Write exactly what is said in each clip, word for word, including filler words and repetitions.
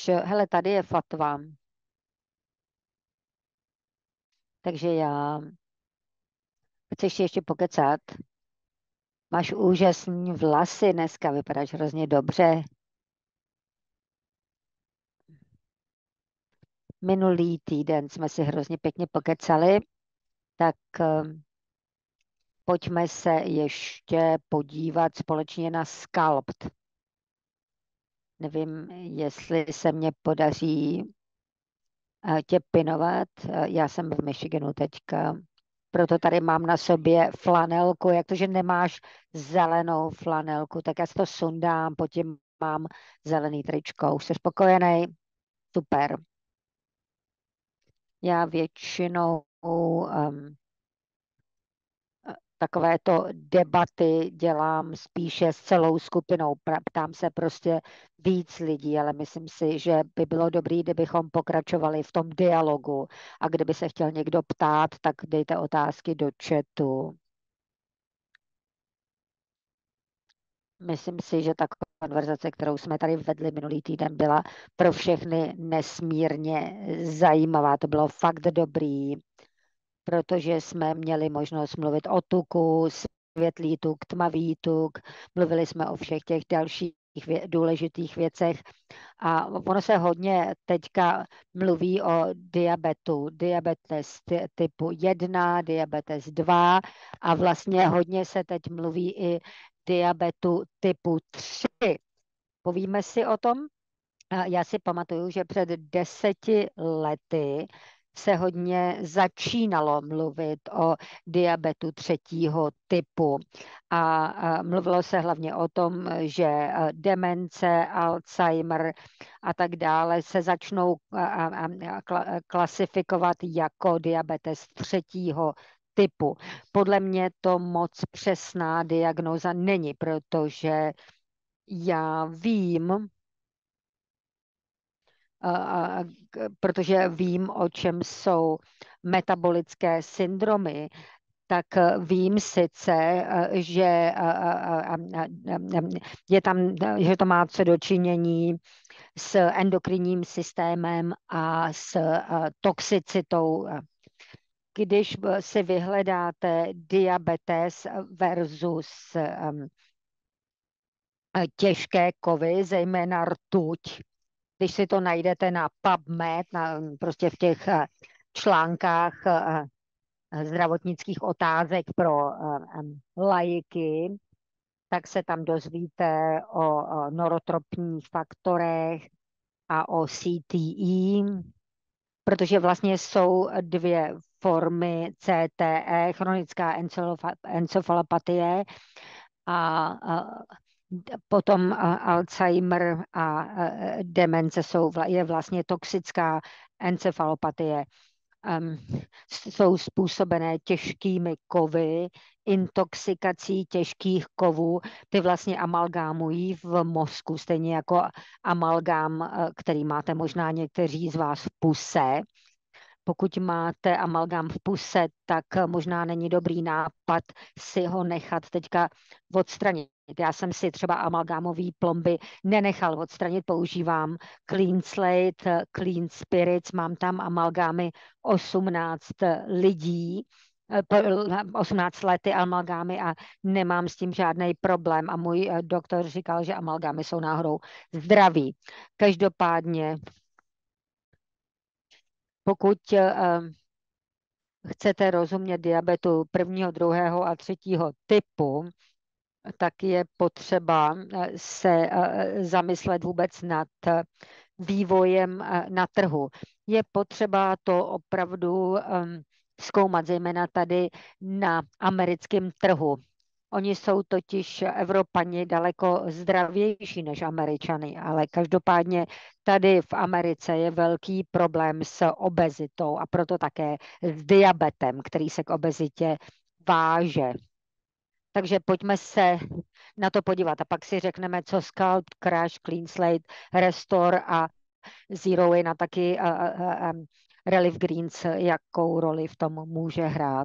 máš, hele, tady je fatva. Takže já, chceš si ještě pokecat? Máš úžasný vlasy dneska, vypadáš hrozně dobře. Minulý týden jsme si hrozně pěkně pokecali, tak eh, pojďme se ještě podívat společně na Sculpt. Nevím, jestli se mně podaří eh, tě pinovat. Eh, Já jsem v Michiganu teďka, proto tady mám na sobě flanelku. Jak to, že nemáš zelenou flanelku, tak já si to sundám, pod tím mám zelený tričko. Už jsi spokojený? Super. Já většinou um, takovéto debaty dělám spíše s celou skupinou. Ptám se prostě víc lidí, ale myslím si, že by bylo dobré, kdybychom pokračovali v tom dialogu. A kdyby se chtěl někdo ptát, tak dejte otázky do chatu. Myslím si, že ta konverzace, kterou jsme tady vedli minulý týden, byla pro všechny nesmírně zajímavá. To bylo fakt dobrý, protože jsme měli možnost mluvit o tuku, světlý tuk, tmavý tuk, mluvili jsme o všech těch dalších vě- důležitých věcech a ono se hodně teďka mluví o diabetu, diabetes ty- typu jedna, diabetes dva a vlastně hodně se teď mluví i diabetu typu tři. Povíme si o tom? A Já si pamatuju, že před deseti lety se hodně začínalo mluvit o diabetu třetího typu. A, a mluvilo se hlavně o tom, že a, demence, Alzheimer a tak dále se začnou a, a, a, kla- klasifikovat jako diabetes třetího typu. Podle mě to moc přesná diagnóza není, protože já vím, a, a, k- protože vím, o čem jsou metabolické syndromy, tak eh, vím sice, eh, že eh, eh, eh, eh, je tam, eh, že to má co dočinění s endokrinním systémem a s eh, toxicitou. Když eh, si vyhledáte diabetes versus em, eh, těžké kovy, zejména rtuť, když si to najdete na PubMed, na, prostě v těch eh, článkách eh, eh, zdravotnických otázek pro eh, em, laiky, tak se tam dozvíte o, o norotropních faktorech a o C T E, protože vlastně jsou dvě formy C T E, chronická encelofa- encefalopatie a, a potom a, Alzheimer a e, demence jsou, vla- je vlastně toxická encefalopatie. Um, jsou způsobené těžkými kovy, intoxikací těžkých kovů. Ty vlastně amalgámují v mozku, stejně jako amalgám, e, který máte možná někteří z vás v puse. Pokud máte amalgám v puse, tak možná není dobrý nápad si ho nechat teďka odstranit. Já jsem si třeba amalgámový plomby nenechal odstranit, používám Clean Slate, Clean Spirits, mám tam amalgámy osmnáct lidí, osmnáct lety amalgámy a nemám s tím žádný problém. A můj eh, doktor říkal, že amalgámy jsou náhodou zdraví. Každopádně, pokud eh, chcete rozumět diabetu prvního, druhého a třetího typu, tak je potřeba eh, se eh, zamyslet vůbec nad eh, vývojem eh, na trhu. Je potřeba to opravdu ehm, zkoumat, zejména tady na americkém trhu. Oni jsou totiž Evropani daleko zdravější než Američany, ale každopádně tady v Americe je velký problém s obezitou a proto také s diabetem, který se k obezitě váže. Takže pojďme se na to podívat a pak si řekneme, co Scalp, Crash, Clean Slate, Restore a Zero in a taky a, a, a Relief Greens, jakou roli v tom může hrát.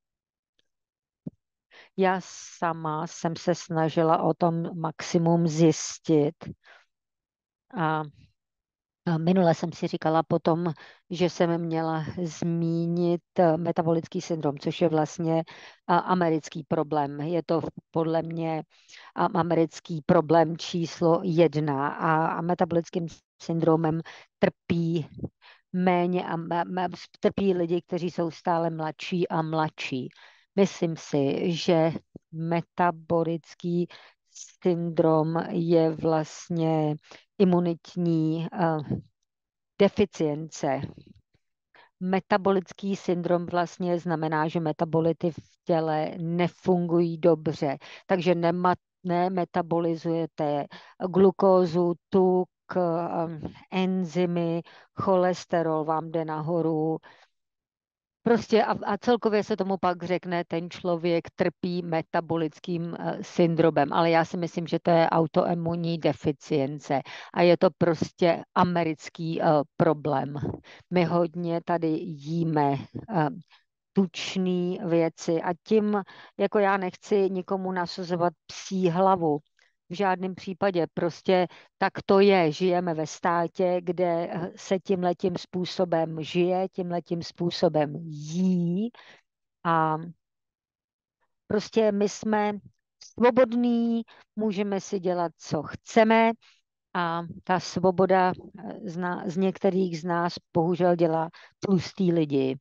Já sama jsem se snažila o tom maximum zjistit. A Minule jsem si říkala potom, že jsem měla zmínit eh, metabolický syndrom, což je vlastně a, americký problém. Je to podle mě a, americký problém číslo jedna a, a metabolickým syndromem trpí méně a mé, mé, trpí lidi, kteří jsou stále mladší a mladší. Myslím si, že metabolický syndrom je vlastně imunitní uh, deficience. Metabolický syndrom vlastně znamená, že metabolity v těle nefungují dobře, takže nema, nemetabolizujete glukózu, tuk, um, enzymy, cholesterol vám jde nahoru. Prostě a, a celkově se tomu pak řekne, ten člověk trpí metabolickým eh, syndromem, ale já si myslím, že to je autoimunní deficience a je to prostě americký eh, problém. My hodně tady jíme eh, tučné věci a tím, jako já nechci nikomu nasuzovat psí hlavu, v žádném případě. Prostě tak to je. Žijeme ve státě, kde se tímhletím způsobem žije, tímhletím způsobem jí a prostě my jsme svobodní, můžeme si dělat, co chceme a ta svoboda z, ná, z některých z nás bohužel dělá tlustý lidi.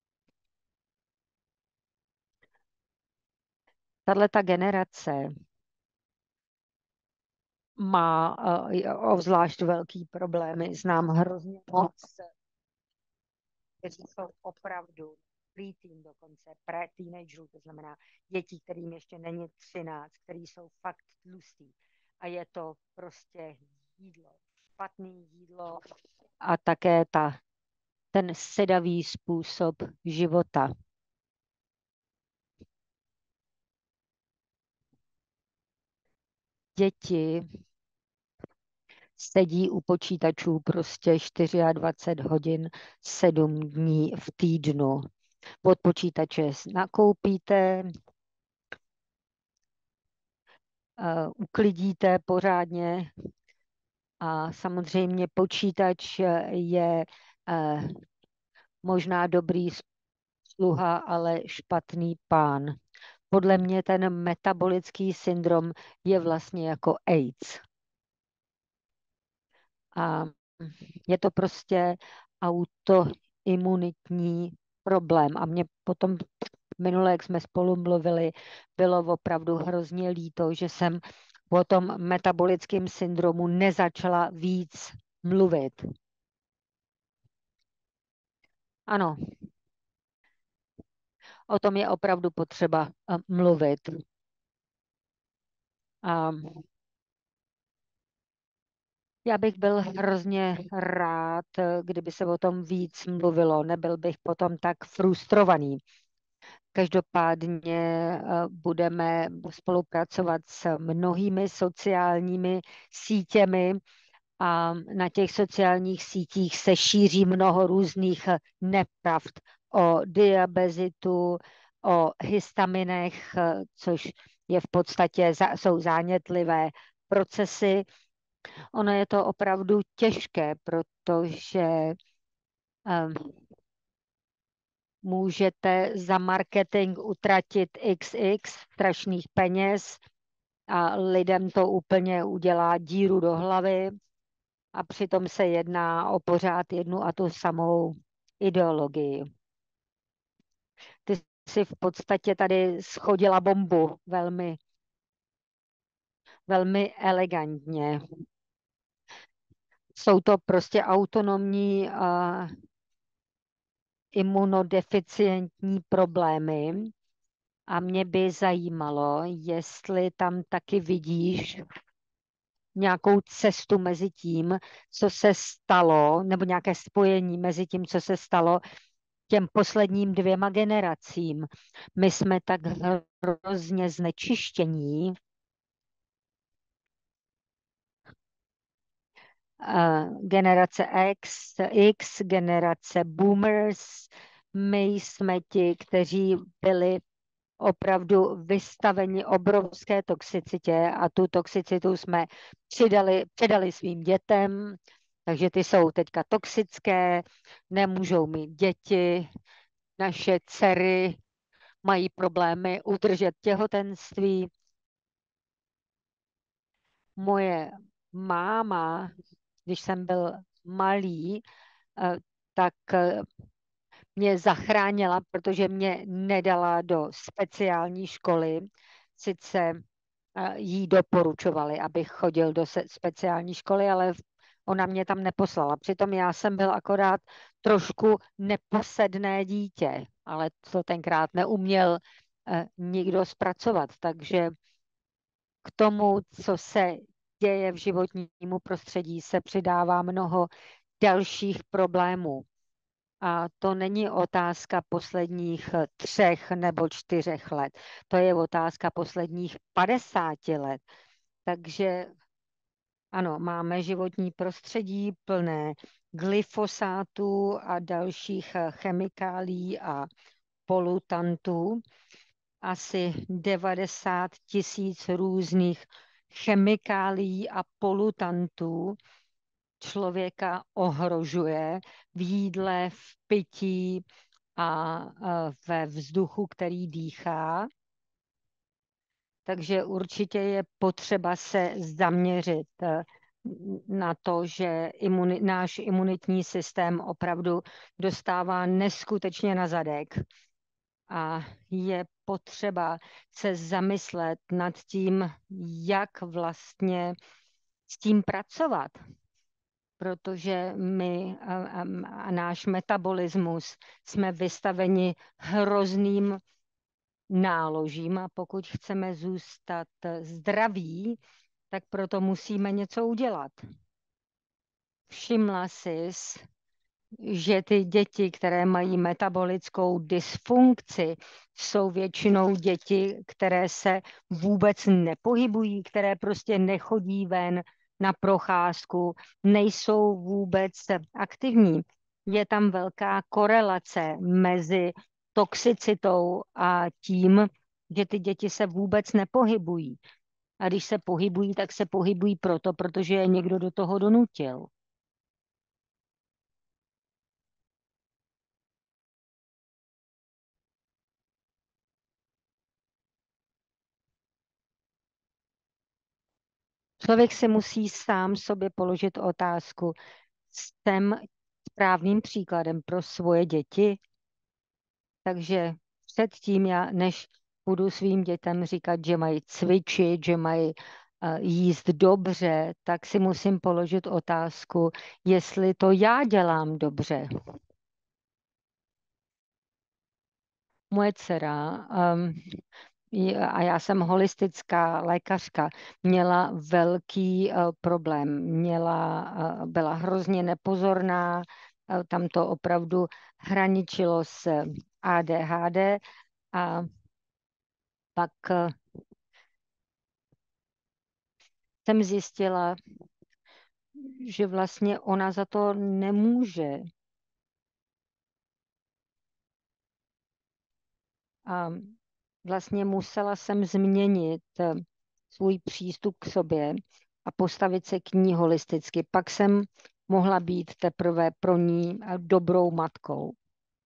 Tahle ta generace má uh, obzvlášť velký problémy. Znám hrozně moc, kteří jsou opravdu preteen dokonce, pre-teenagerů, to znamená dětí, kterým ještě není třináct, který jsou fakt tlustý. A je to prostě jídlo, špatný jídlo a také ta, ten sedavý způsob života. Děti sedí u počítačů prostě dvacet čtyři hodin, sedm dní v týdnu. Od počítače nakoupíte, uh, uklidíte pořádně a samozřejmě počítač je uh, možná dobrý sluha, ale špatný pán. Podle mě ten metabolický syndrom je vlastně jako AIDS. A je to prostě autoimunitní problém. A mě potom minule, jak jsme spolu mluvili, bylo opravdu hrozně líto, že jsem o tom metabolickém syndromu nezačala víc mluvit. Ano, o tom je opravdu potřeba mluvit. A já bych byl hrozně rád, kdyby se o tom víc mluvilo. Nebyl bych potom tak frustrovaný. Každopádně budeme spolupracovat s mnohými sociálními sítěmi a na těch sociálních sítích se šíří mnoho různých nepravd o diabezitu, o histaminech, což je v podstatě, jsou zánětlivé procesy. Ono je to opravdu těžké, protože um, můžete za marketing utratit iks iks strašných peněz a lidem to úplně udělá díru do hlavy a přitom se jedná o pořád jednu a tu samou ideologii. Ty si v podstatě tady schodila bombu velmi, velmi elegantně. Jsou to prostě autonomní uh, imunodeficientní problémy a mě by zajímalo, jestli tam taky vidíš nějakou cestu mezi tím, co se stalo, nebo nějaké spojení mezi tím, co se stalo těm posledním dvěma generacím. My jsme tak hrozně znečištění, generace X, X, generace boomers, my jsme ti, kteří byli opravdu vystaveni obrovské toxicitě a tu toxicitu jsme přidali, předali svým dětem Takže ty jsou teďka toxické, nemůžou mít děti, naše dcery mají problémy udržet těhotenství. Moje máma, když jsem byl malý, eh, tak eh, mě zachránila, protože mě nedala do speciální školy. Sice eh, jí doporučovali, abych chodil do se- speciální školy, ale ona mě tam neposlala. Přitom já jsem byl akorát trošku neposedné dítě, ale to tenkrát neuměl eh, nikdo zpracovat. Takže k tomu, co se děje v životnímu prostředí, se přidává mnoho dalších problémů. A to není otázka posledních třech nebo čtyřech let. To je otázka posledních padesáti let. Takže ano, máme životní prostředí plné glyfosátů a dalších chemikálií a polutantů. Asi devadesát tisíc různých chemikálií a polutantů člověka ohrožuje v jídle, v pití a ve vzduchu, který dýchá. Takže určitě je potřeba se zaměřit eh, na to, že imuni, náš imunitní systém opravdu dostává neskutečně na zadek. A je potřeba se zamyslet nad tím, jak vlastně s tím pracovat, protože my a, a, a náš metabolismus jsme vystaveni hrozným náložím a pokud chceme zůstat zdraví, tak proto musíme něco udělat. Všimla jsi, že ty děti, které mají metabolickou dysfunkci, jsou většinou děti, které se vůbec nepohybují, které prostě nechodí ven na procházku, nejsou vůbec aktivní. Je tam velká korelace mezi toxicitou a tím, že ty děti se vůbec nepohybují. A když se pohybují, tak se pohybují proto, protože je někdo do toho donutil. Člověk si musí sám sobě položit otázku, jsem správným příkladem pro svoje děti? Takže předtím, já, než budu svým dětem říkat, že mají cvičit, že mají uh, jíst dobře, tak si musím položit otázku, jestli to já dělám dobře. Moje dcera, um, a já jsem holistická lékařka, měla velký uh, problém. Měla, uh, byla hrozně nepozorná, uh, tam to opravdu hraničilo s A D H D a pak uh, jsem zjistila, že vlastně ona za to nemůže. A vlastně musela jsem změnit uh, svůj přístup k sobě a postavit se k ní holisticky. Pak jsem mohla být teprve pro ní dobrou matkou.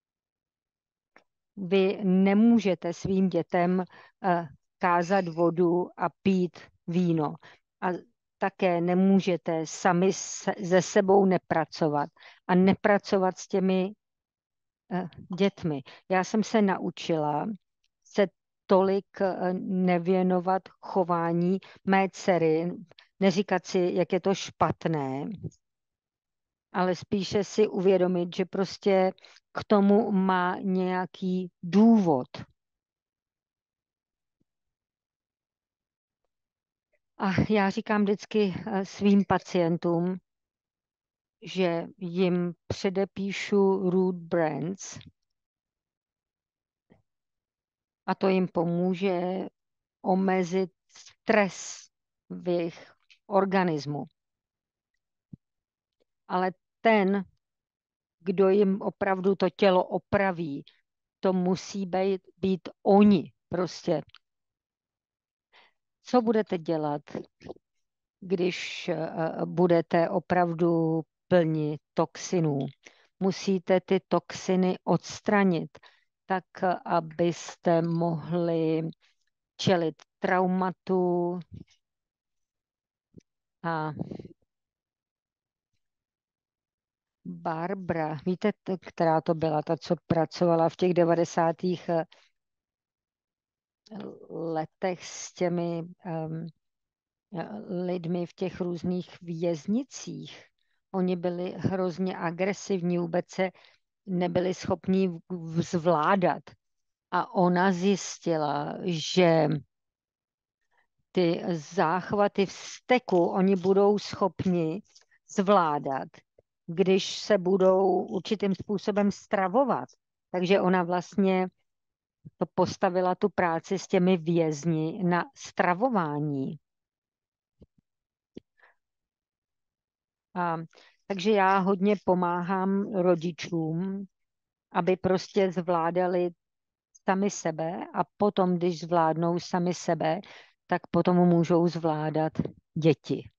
Vy nemůžete svým dětem eh, kázat vodu a pít víno. A také nemůžete sami se sebou nepracovat a nepracovat s těmi eh, dětmi. Já jsem se naučila se tolik eh, nevěnovat chování mé dcery, neříkat si, jak je to špatné, ale spíše si uvědomit, že prostě k tomu má nějaký důvod. A já říkám vždycky eh, svým pacientům, že jim předepíšu root brands a to jim pomůže omezit stres v jejich organismu. Ale ten, kdo jim opravdu to tělo opraví, to musí být, být oni prostě. Co budete dělat, když uh, budete opravdu plni toxinů. Musíte ty toxiny odstranit, tak abyste mohli čelit traumatu a Barbara, víte, t- která to byla, ta, co pracovala v těch devadesátých letech s těmi um, lidmi v těch různých věznicích. Oni byli hrozně agresivní, vůbec se nebyli schopni v- zvládat. A ona zjistila, že ty záchvaty vzteku oni budou schopni zvládat, když se budou určitým způsobem stravovat. Takže ona vlastně to postavila tu práci s těmi vězni na stravování. A, takže já hodně pomáhám rodičům, aby prostě zvládali sami sebe a potom, když zvládnou sami sebe, tak potom můžou zvládat děti.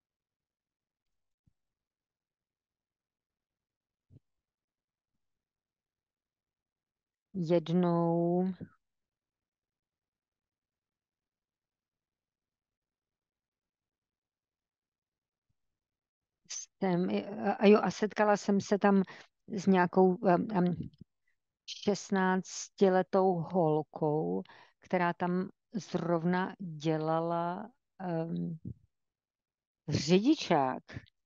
Jednou jsem, a jo, a setkala jsem se tam s nějakou um, um, šestnáctiletou holkou, která tam zrovna dělala um, řidičák.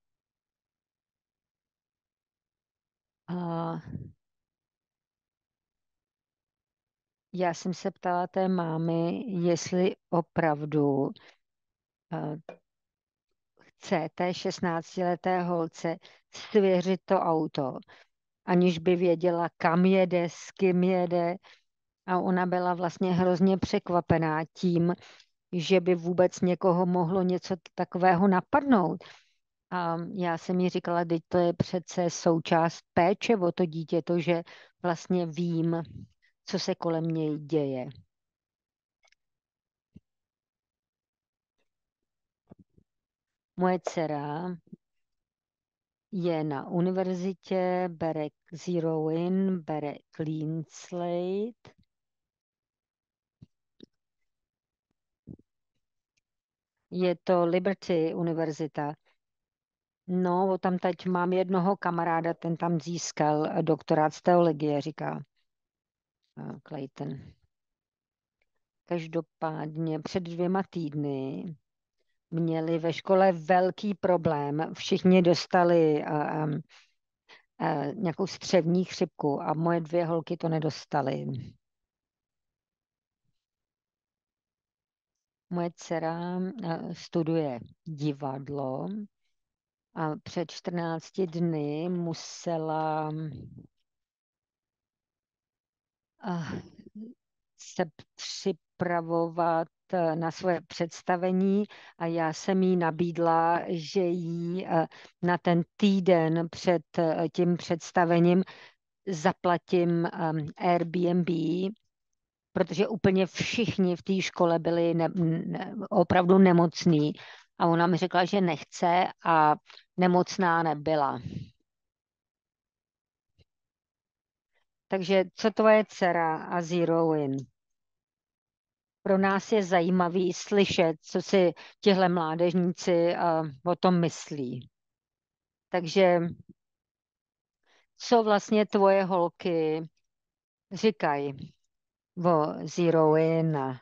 A já jsem se ptala té mámy, jestli opravdu uh, chce té šestnáctileté holce svěřit to auto, aniž by věděla, kam jede, s kým jede. A ona byla vlastně hrozně překvapená tím, že by vůbec někoho mohlo něco takového napadnout. A já jsem jí říkala, teď to je přece součást péče o to dítě, to, že vlastně vím, co se kolem něj děje. Moje dcera je na univerzitě, bere Zero In, bere Clean Slate. Je to Liberty univerzita. No, tam teď mám jednoho kamaráda, ten tam získal doktorát z teologie, říká eh, Clayton. Každopádně před dvěma týdny měli ve škole velký problém. Všichni dostali uh, um, uh, nějakou střevní chřipku a moje dvě holky to nedostaly. Moje dcera uh, studuje divadlo a před čtrnácti dny musela uh, se připravovat eh, na svoje představení a já jsem jí nabídla, že jí eh, na ten týden před eh, tím představením zaplatím ehm, Airbnb, protože úplně všichni v té škole byli ne, ne, opravdu nemocní. A ona mi řekla, že nechce a nemocná nebyla. Takže co tvoje dcera a Zero In? Pro nás je zajímavý slyšet, co si tihle mládežníci uh, o tom myslí. Takže co vlastně tvoje holky říkají o Zero In? A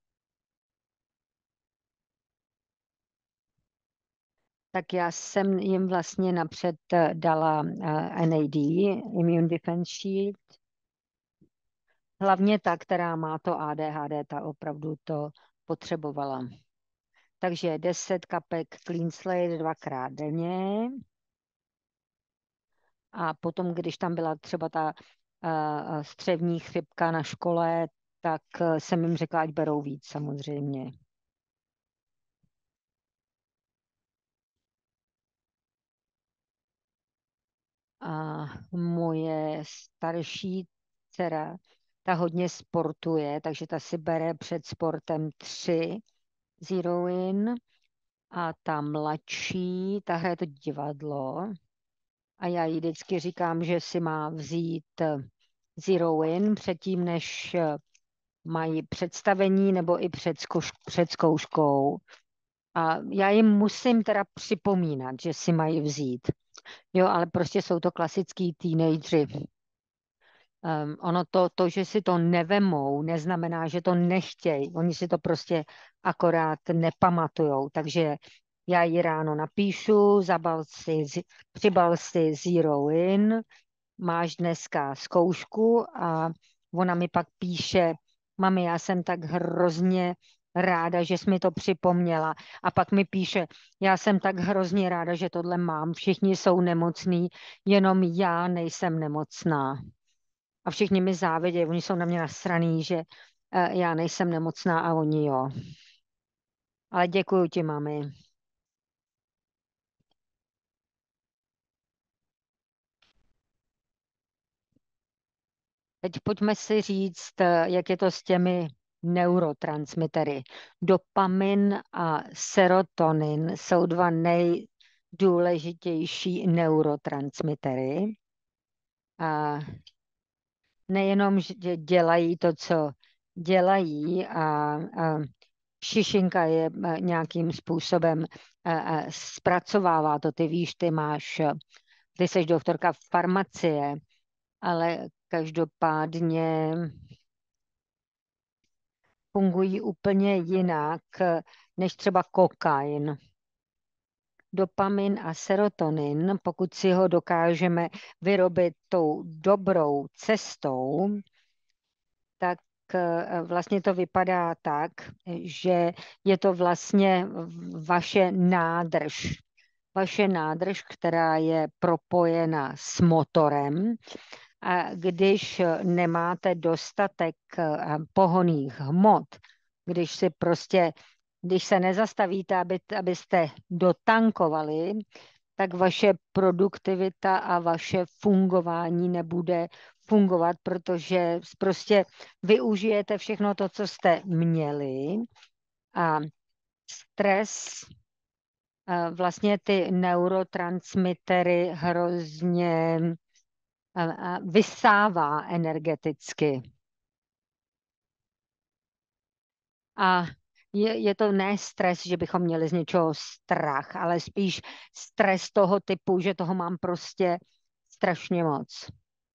tak já jsem jim vlastně napřed eh, dala uh, N A D, Immune Defense Shield, hlavně ta, která má to A D H D, ta opravdu to potřebovala. Takže deset kapek Clean Slate dvakrát denně. A potom, když tam byla třeba ta uh, střevní chřipka na škole, tak uh, jsem jim řekla, ať berou víc samozřejmě. A moje starší dcera, ta hodně sportuje, takže ta si bere před sportem tři Zero In. A ta mladší, ta hraje to divadlo A já jí vždycky říkám, že si má vzít eh, Zero In předtím, než eh, mají představení nebo i před, zkouš- před zkouškou. A já jim musím teda připomínat, že si mají vzít. Jo, ale prostě jsou to klasický teenageři. Um, ono to, to, že si to nevemou, neznamená, že to nechtějí. Oni si to prostě akorát nepamatujou. Takže já jí ráno napíšu, zabal si, přibal si Zero In, máš dneska zkoušku a ona mi pak píše, mami, já jsem tak hrozně ráda, že jsi mi to připomněla. A pak mi píše, já jsem tak hrozně ráda, že tohle mám. Všichni jsou nemocní, jenom já nejsem nemocná. A všichni mi závidějí, oni jsou na mě nasraný, že eh, já nejsem nemocná a oni jo. Ale děkuji ti, mami. Teď pojďme si říct, eh, jak je to s těmi neurotransmitery. Dopamin a serotonin jsou dva nejdůležitější neurotransmitery. A nejenom, že dělají to, co dělají a, a šišinka je eh, nějakým způsobem eh, eh, zpracovává to. Ty víš, ty máš, eh, ty jsi doktorka farmacie, ale každopádně fungují úplně jinak eh, než třeba kokain. Dopamin a serotonin, pokud si ho dokážeme vyrobit tou dobrou cestou, tak eh, vlastně to vypadá tak, že je to vlastně vaše nádrž. Vaše nádrž, která je propojena s motorem. A když nemáte dostatek eh, pohonných hmot, když si prostě, když se nezastavíte, aby, abyste dotankovali, tak vaše produktivita a vaše fungování nebude fungovat, protože prostě využijete všechno to, co jste měli a stres, eh, vlastně ty neurotransmitery hrozně eh, eh, vysává energeticky. A je, je to ne stres, že bychom měli z něčeho strach, ale spíš stres toho typu, že toho mám prostě strašně moc.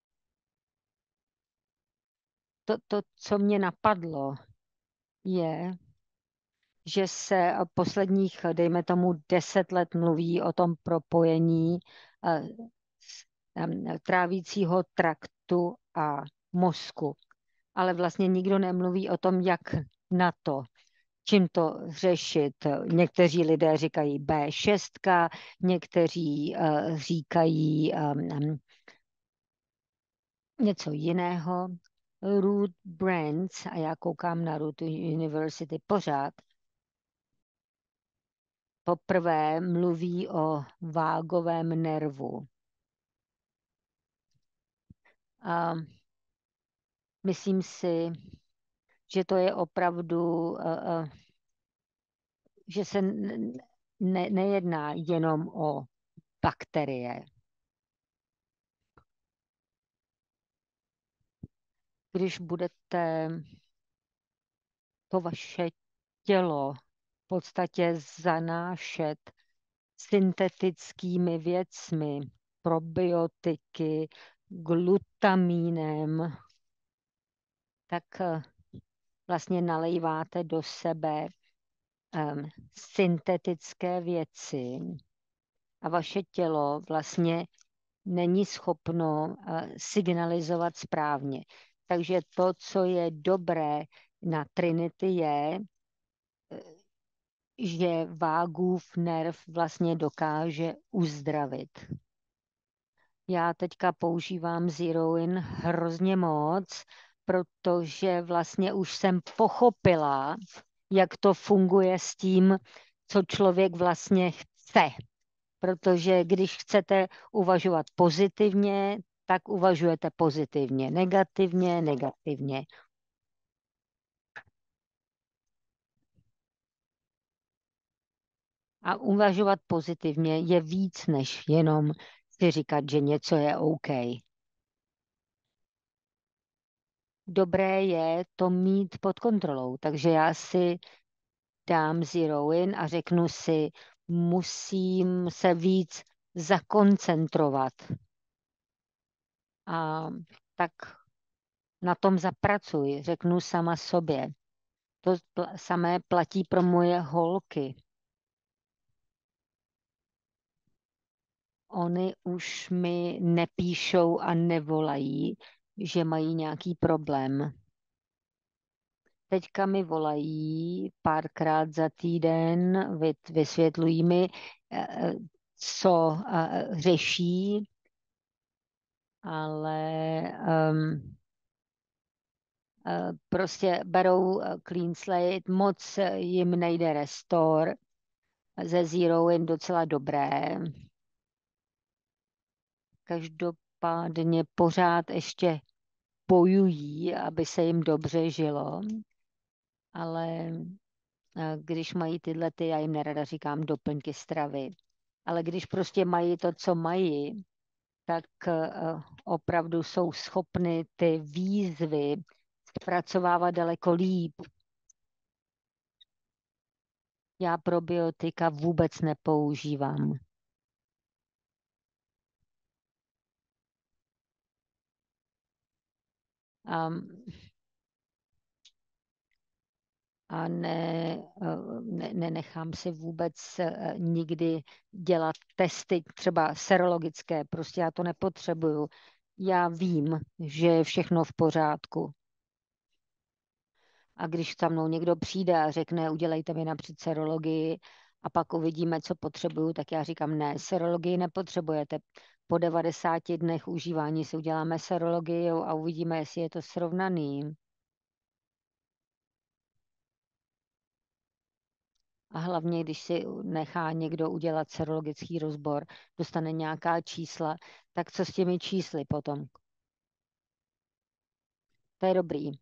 To, to, co mě napadlo, je, že se posledních, dejme tomu, deset let mluví o tom propojení eh, s- em, trávícího traktu a mozku. Ale vlastně nikdo nemluví o tom, jak na to, čím to řešit. Někteří lidé říkají bé šest, někteří eh, říkají um, něco jiného. Ruth Brands, a já koukám na Ruth University pořád, poprvé mluví o vágovém nervu. A myslím si, že to je opravdu, uh, uh, že se ne, nejedná jenom o bakterie. Když budete to vaše tělo v podstatě zanášet syntetickými věcmi, probiotiky, glutamínem, tak eh, vlastně nalejváte do sebe um, syntetické věci a vaše tělo vlastně není schopno uh, signalizovat správně. Takže to, co je dobré na Trinity, je, že vágův nerv vlastně dokáže uzdravit. Já teďka používám Zero In hrozně moc, protože vlastně už jsem pochopila, jak to funguje s tím, co člověk vlastně chce. Protože když chcete uvažovat pozitivně, tak uvažujete pozitivně, negativně, negativně. A uvažovat pozitivně je víc než jenom si říkat, že něco je OK. Dobré je to mít pod kontrolou, takže já si dám zero in a řeknu si, musím se víc zakoncentrovat. A tak na tom zapracuji, řeknu sama sobě. To pl- samé platí pro moje holky. Oni už mi nepíšou a nevolají, že mají nějaký problém. Teďka mi volají párkrát za týden, vy- vysvětlují mi, eh, co eh, řeší, ale um, prostě berou eh, clean slate, moc jim nejde restore, ze zero in docela dobré. Každopádně pořád ještě bojují, aby se jim dobře žilo, ale eh, když mají tyhle, ty, já jim nerada říkám doplňky stravy, ale když prostě mají to, co mají, tak eh, opravdu jsou schopny ty výzvy zpracovávat daleko líp. Já probiotika vůbec nepoužívám. Um, a ne, eh, ne, nenechám si vůbec eh, nikdy dělat testy, třeba serologické, prostě já to nepotřebuju. Já vím, že je všechno v pořádku. A když za mnou někdo přijde a řekne, udělejte mi napřed serologii a pak uvidíme, co potřebuju, tak já říkám, ne, serologii nepotřebujete. Po devadesáti dnech užívání si uděláme serologii a uvidíme, jestli je to srovnaný. A hlavně, když si nechá někdo udělat serologický rozbor, dostane nějaká čísla, tak co s těmi čísly potom? To je dobrý.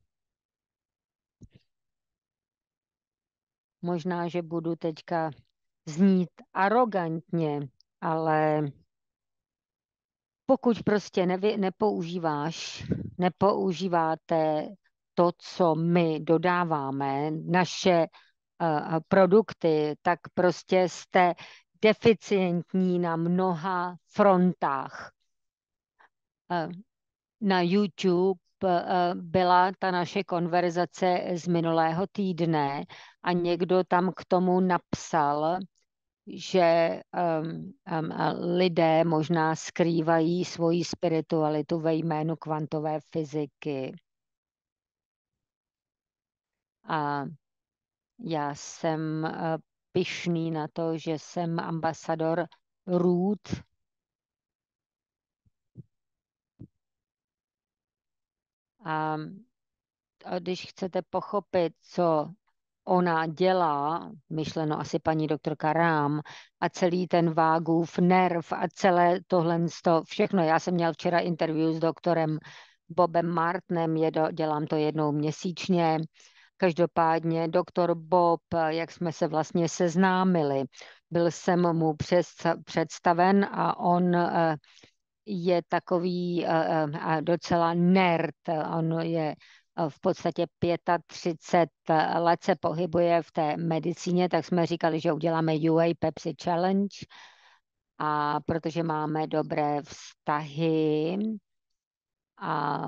Možná, že budu teďka znít arrogantně, ale pokud prostě nevy, nepoužíváš, nepoužíváte to, co my dodáváme, naše uh, produkty, tak prostě jste deficientní na mnoha frontách. Uh, na YouTube uh, byla ta naše konverzace z minulého týdne a někdo tam k tomu napsal, že um, um, lidé možná skrývají svoji spiritualitu ve jménu kvantové fyziky. A já jsem uh, pyšný na to, že jsem ambasador Root. A, a když chcete pochopit, co ona dělá, myšleno asi paní doktorka Rám, a celý ten vágův nerv a celé tohle, všechno. Já jsem měl včera interview s doktorem Bobem Martnem, je do, dělám to jednou měsíčně. Každopádně doktor Bob, jak jsme se vlastně seznámili, byl jsem mu přes, představen a on eh, je takový eh, eh, docela nerd. On je v podstatě třicet pět let se pohybuje v té medicíně, tak jsme říkali, že uděláme U A Pepsi Challenge. A protože máme dobré vztahy a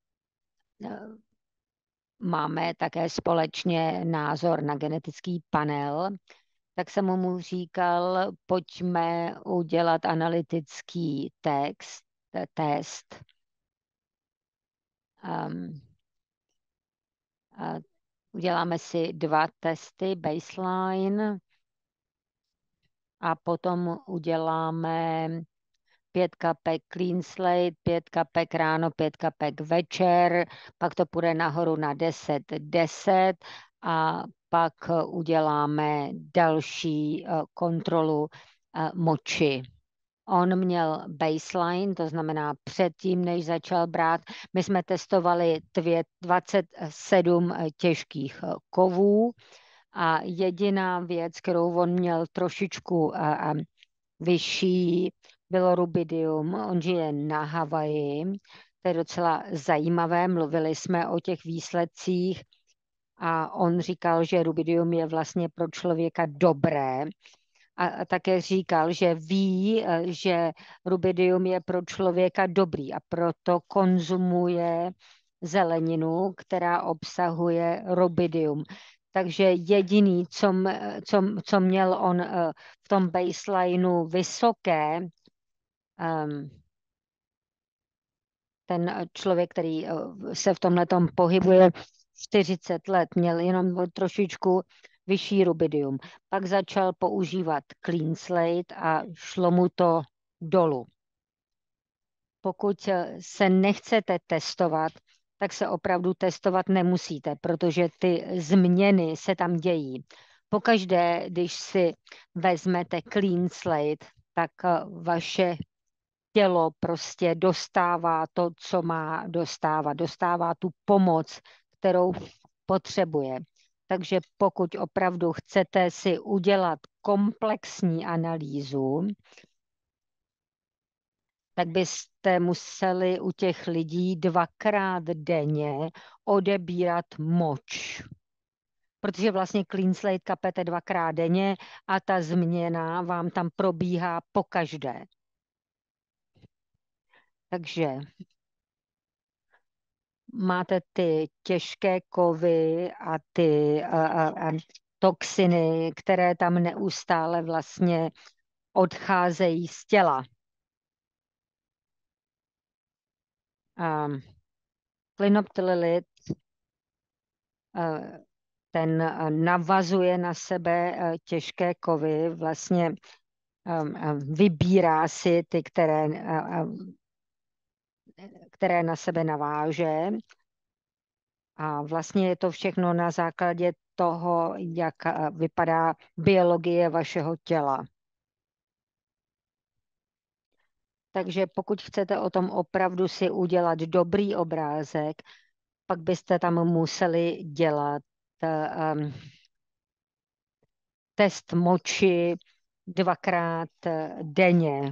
máme také společně názor na genetický panel, tak jsem mu říkal, pojďme udělat analytický text, test. Um, Uděláme si dva testy, baseline, a potom uděláme pět kapek clean slate, pět kapek ráno, pět kapek večer, pak to půjde nahoru na deset, deset a pak uděláme další eh, kontrolu eh, moči. On měl baseline, to znamená předtím, než začal brát. My jsme testovali dvacet sedm těžkých kovů a jediná věc, kterou on měl trošičku vyšší, bylo rubidium. On žije na Havaji. To je docela zajímavé. Mluvili jsme o těch výsledcích a on říkal, že rubidium je vlastně pro člověka dobré. A, a také říkal, že ví, eh, že rubidium je pro člověka dobrý a proto konzumuje zeleninu, která obsahuje rubidium. Takže jediný, co, m- co, co měl on eh, v tom baselineu vysoké, ehm, ten člověk, který eh, se v tomhletom pohybuje čtyřicet let, měl jenom trošičku vyšší rubidium. Pak začal používat clean slate a šlo mu to dolů. Pokud eh, se nechcete testovat, tak se opravdu testovat nemusíte, protože ty změny se tam dějí. Pokaždé, když si vezmete clean slate, tak eh, vaše tělo prostě dostává to, co má dostávat. Dostává tu pomoc, kterou potřebuje. Takže pokud opravdu chcete si udělat komplexní analýzu, tak byste museli u těch lidí dvakrát denně odebírat moč. Protože vlastně clean slate kapete dvakrát denně a ta změna vám tam probíhá pokaždé. Takže máte ty těžké kovy a ty a, a, a toxiny, které tam neustále vlastně odcházejí z těla. Um, Klinoptililid, uh, ten uh, navazuje na sebe uh, těžké kovy, vlastně um, uh, vybírá si ty, které, uh, uh, které na sebe naváže. A vlastně je to všechno na základě toho, jak uh, vypadá biologie vašeho těla. Takže pokud chcete o tom opravdu si udělat dobrý obrázek, pak byste tam museli dělat um, test moči dvakrát eh, denně.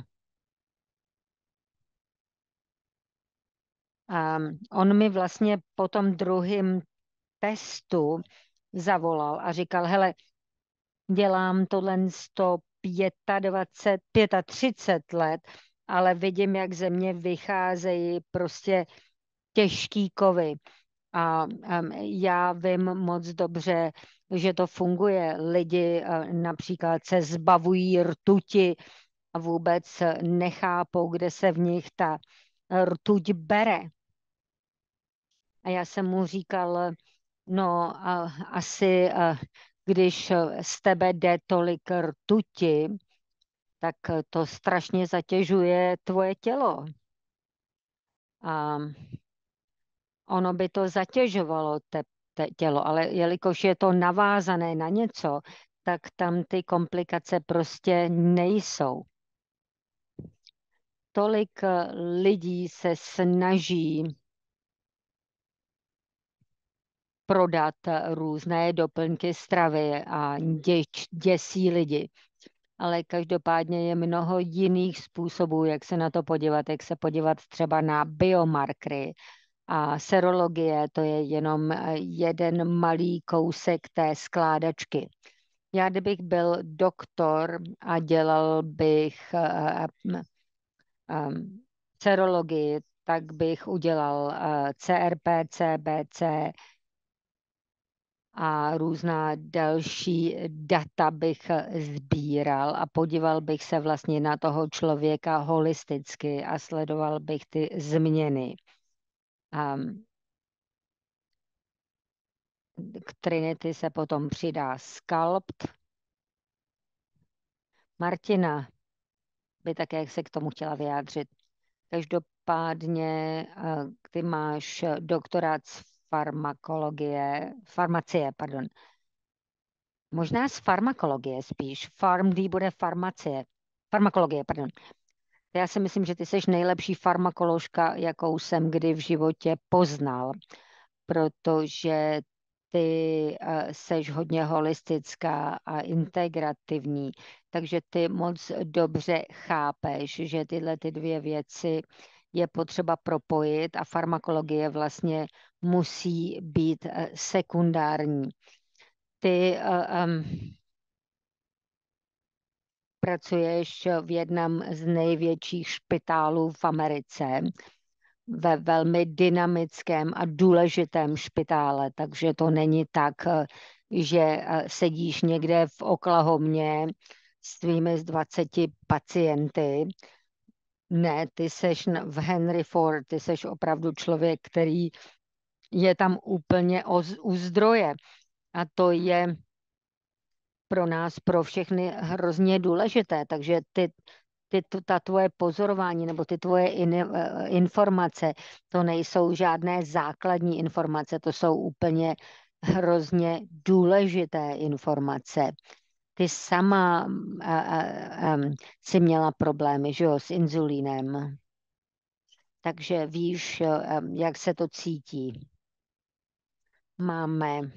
A on mi vlastně po tom druhém testu zavolal a říkal, hele, dělám tohle sto dvacet pět, třicet let, ale vidím, jak ze mě vycházejí prostě těžký kovy. A um, já vím moc dobře, že to funguje. Lidi uh, například se zbavují rtuti a vůbec nechápou, kde se v nich ta rtuť bere. A já jsem mu říkal, no uh, asi uh, když z tebe jde tolik rtuti, tak to strašně zatěžuje tvoje tělo. A ono by to zatěžovalo te, te tělo, ale jelikož je to navázané na něco, tak tam ty komplikace prostě nejsou. Tolik eh, lidí se snaží prodat eh, různé doplňky stravy a děč, děsí lidi. Ale každopádně je mnoho jiných způsobů, jak se na to podívat, jak se podívat třeba na biomarkery. A serologie, to je jenom eh, jeden malý kousek té skládačky. Já, kdybych byl doktor a dělal bych uh, um, serologii, tak bych udělal uh, C R P, C B C a různá další data bych sbíral a podíval bych se vlastně na toho člověka holisticky a sledoval bych ty změny. Um, K Trinity se potom přidá Sculpt. Martina by také se k tomu chtěla vyjádřit. Každopádně eh, ty máš doktorát z farmakologie, farmacie, pardon. Možná z farmakologie spíš. PharmD bude farmacie. Farmakologie, pardon. Já si myslím, že ty jsi nejlepší farmakoložka, jakou jsem kdy v životě poznal, protože ty uh, seš hodně holistická a integrativní, takže ty moc dobře chápeš, že tyhle ty dvě věci je potřeba propojit a farmakologie vlastně musí být uh, sekundární. Ty uh, um, pracuješ v jednom z největších špitálů v Americe, ve velmi dynamickém a důležitém špitále, takže to není tak, že sedíš někde v Oklahomě s tvými z dvaceti pacienty. Ne, ty seš v Henry Ford, ty seš opravdu člověk, který je tam úplně u zdroje. A to je pro nás, pro všechny hrozně důležité. Takže ty, ty, ta tvoje pozorování nebo ty tvoje in, informace, to nejsou žádné základní informace, to jsou úplně hrozně důležité informace. Ty sama a, a, a, si měla problémy, že jo, s inzulínem. Takže víš, jak se to cítí. Máme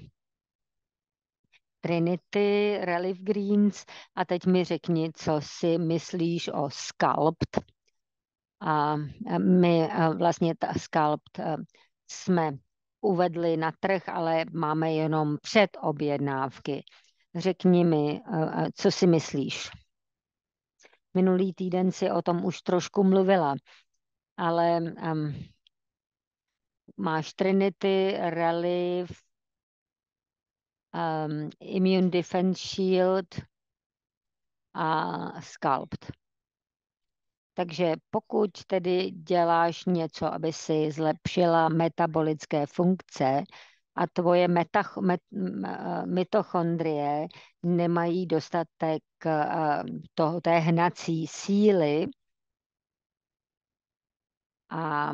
Trinity, Relief Greens a teď mi řekni, co si myslíš o Sculpt. A my vlastně ta Sculpt jsme uvedli na trh, ale máme jenom předobjednávky. Řekni mi, co si myslíš. Minulý týden si o tom už trošku mluvila, ale um, máš Trinity, Relief, um, Immune Defense Shield a Sculpt. Takže pokud tedy děláš něco, aby si zlepšila metabolické funkce a tvoje metach, met, mitochondrie nemají dostatek toho, té hnací síly a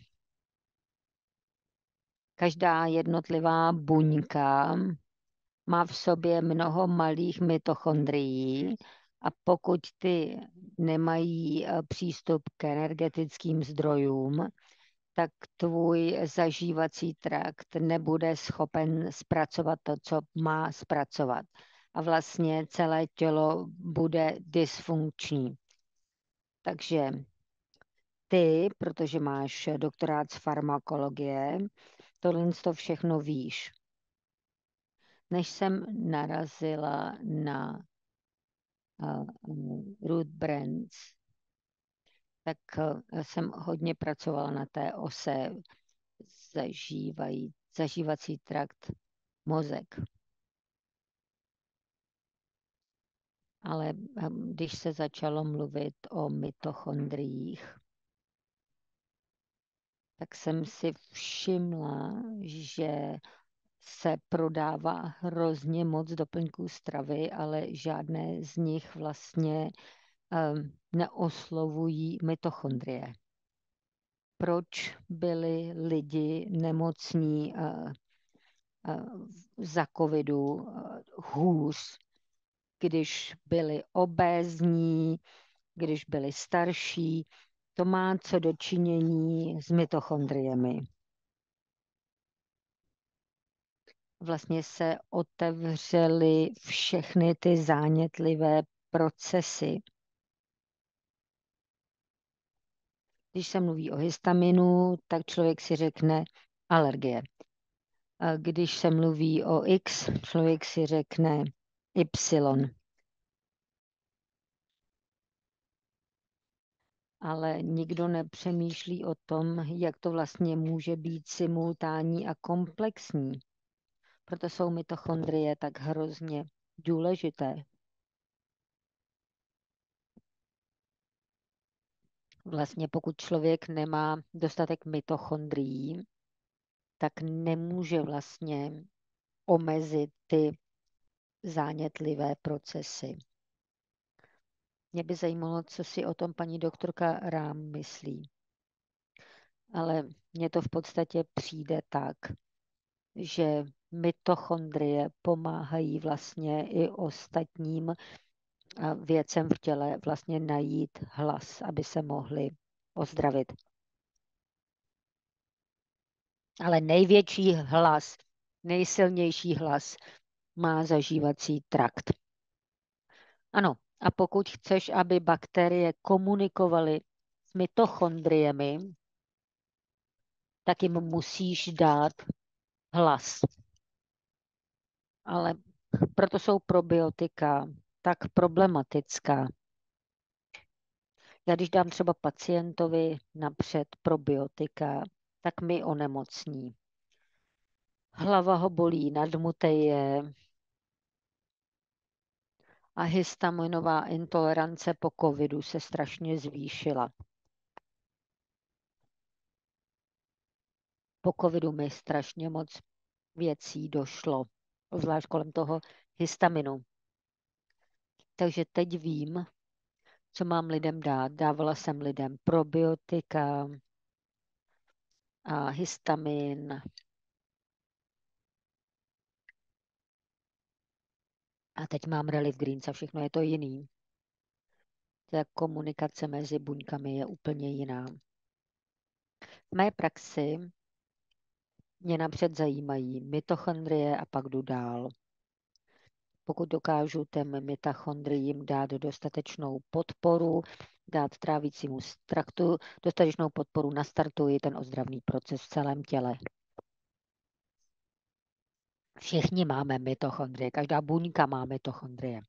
každá jednotlivá buňka má v sobě mnoho malých mitochondrií a pokud ty nemají přístup k energetickým zdrojům, tak tvůj zažívací trakt nebude schopen zpracovat to, co má zpracovat. A vlastně celé tělo bude dysfunkční. Takže ty, protože máš doktorát z farmakologie, tohle to všechno víš. Než jsem narazila na uh, Ruth Brands, tak uh, jsem hodně pracovala na té ose zažívají, zažívací trakt, mozek. Ale um, když se začalo mluvit o mitochondriích, tak jsem si všimla, že se prodává hrozně moc doplňků stravy, ale žádné z nich vlastně um, neoslovují mitochondrie. Proč byli lidi nemocní uh, uh, za covidu uh, hůř, když byli obézní, když byli starší? To má co dočinění s mitochondriemi. Vlastně se otevřely všechny ty zánětlivé procesy. Když se mluví o histaminu, tak člověk si řekne alergie. A když se mluví o X, člověk si řekne Y. Ale nikdo nepřemýšlí o tom, jak to vlastně může být simultánní a komplexní. Proto jsou mitochondrie tak hrozně důležité. Vlastně pokud člověk nemá dostatek mitochondrií, tak nemůže vlastně omezit ty zánětlivé procesy. Mě by zajímalo, co si o tom paní doktorka Rám myslí. Ale mně to v podstatě přijde tak, že mitochondrie pomáhají vlastně i ostatním věcem v těle vlastně najít hlas, aby se mohli ozdravit. Ale největší hlas nejsilnější hlas má zažívací trakt. Ano, a pokud chceš, aby bakterie komunikovaly s mitochondriemi, tak jim musíš dát hlas. Ale proto jsou probiotika tak problematická. Já když dám třeba pacientovi napřed probiotika, tak mi onemocní. Hlava ho bolí, nadmutej je a histaminová intolerance po covidu se strašně zvýšila. Po covidu mi strašně moc věcí došlo, zvlášť kolem toho histaminu. Takže teď vím, co mám lidem dát. Dávala jsem lidem probiotika a histamin. A teď mám Relief Greens a všechno je to jiný. Ta komunikace mezi buňkami je úplně jiná. V mé praxi mě napřed zajímají mitochondrie a pak jdu dál. Pokud dokážu těm mitochondriím dát dostatečnou podporu, dát trávicímu traktu dostatečnou podporu, nastartuji ten ozdravný proces v celém těle. Všichni máme mitochondrie, každá buňka má mitochondrie.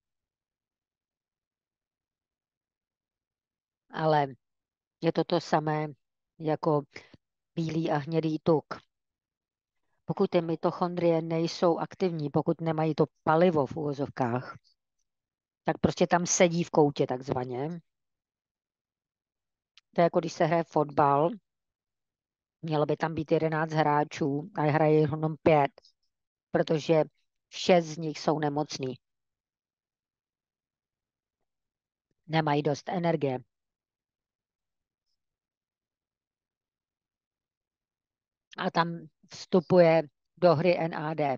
Ale je to to samé jako bílý a hnědý tuk. Pokud ty mitochondrie nejsou aktivní, pokud nemají to palivo v uvozovkách, tak prostě tam sedí v koutě takzvaně. To je jako když se hraje fotbal, mělo by tam být jedenáct hráčů a hraje jenom pět, protože šest z nich jsou nemocní. Nemají dost energie. A tam vstupuje do hry N A D.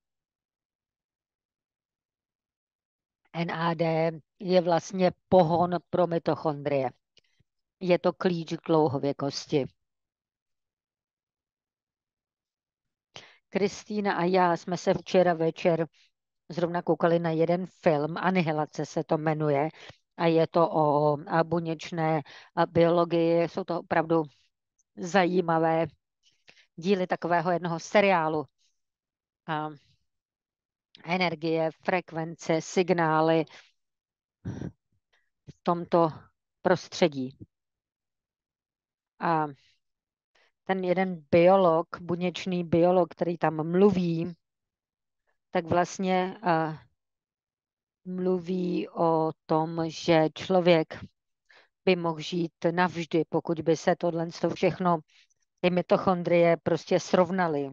N A D je vlastně pohon pro mitochondrie. Je to klíč k dlouhověkosti. Kristýna a já jsme se včera večer zrovna koukali na jeden film, Anihilace se to jmenuje, a je to o buněčné biologii. Jsou to opravdu zajímavé díly takového jednoho seriálu. A energie, frekvence, signály v tomto prostředí. A ten jeden biolog, buněčný biolog, který tam mluví, tak vlastně uh, mluví o tom, že člověk by mohl žít navždy, pokud by se tohle všechno, ty mitochondrie prostě srovnaly.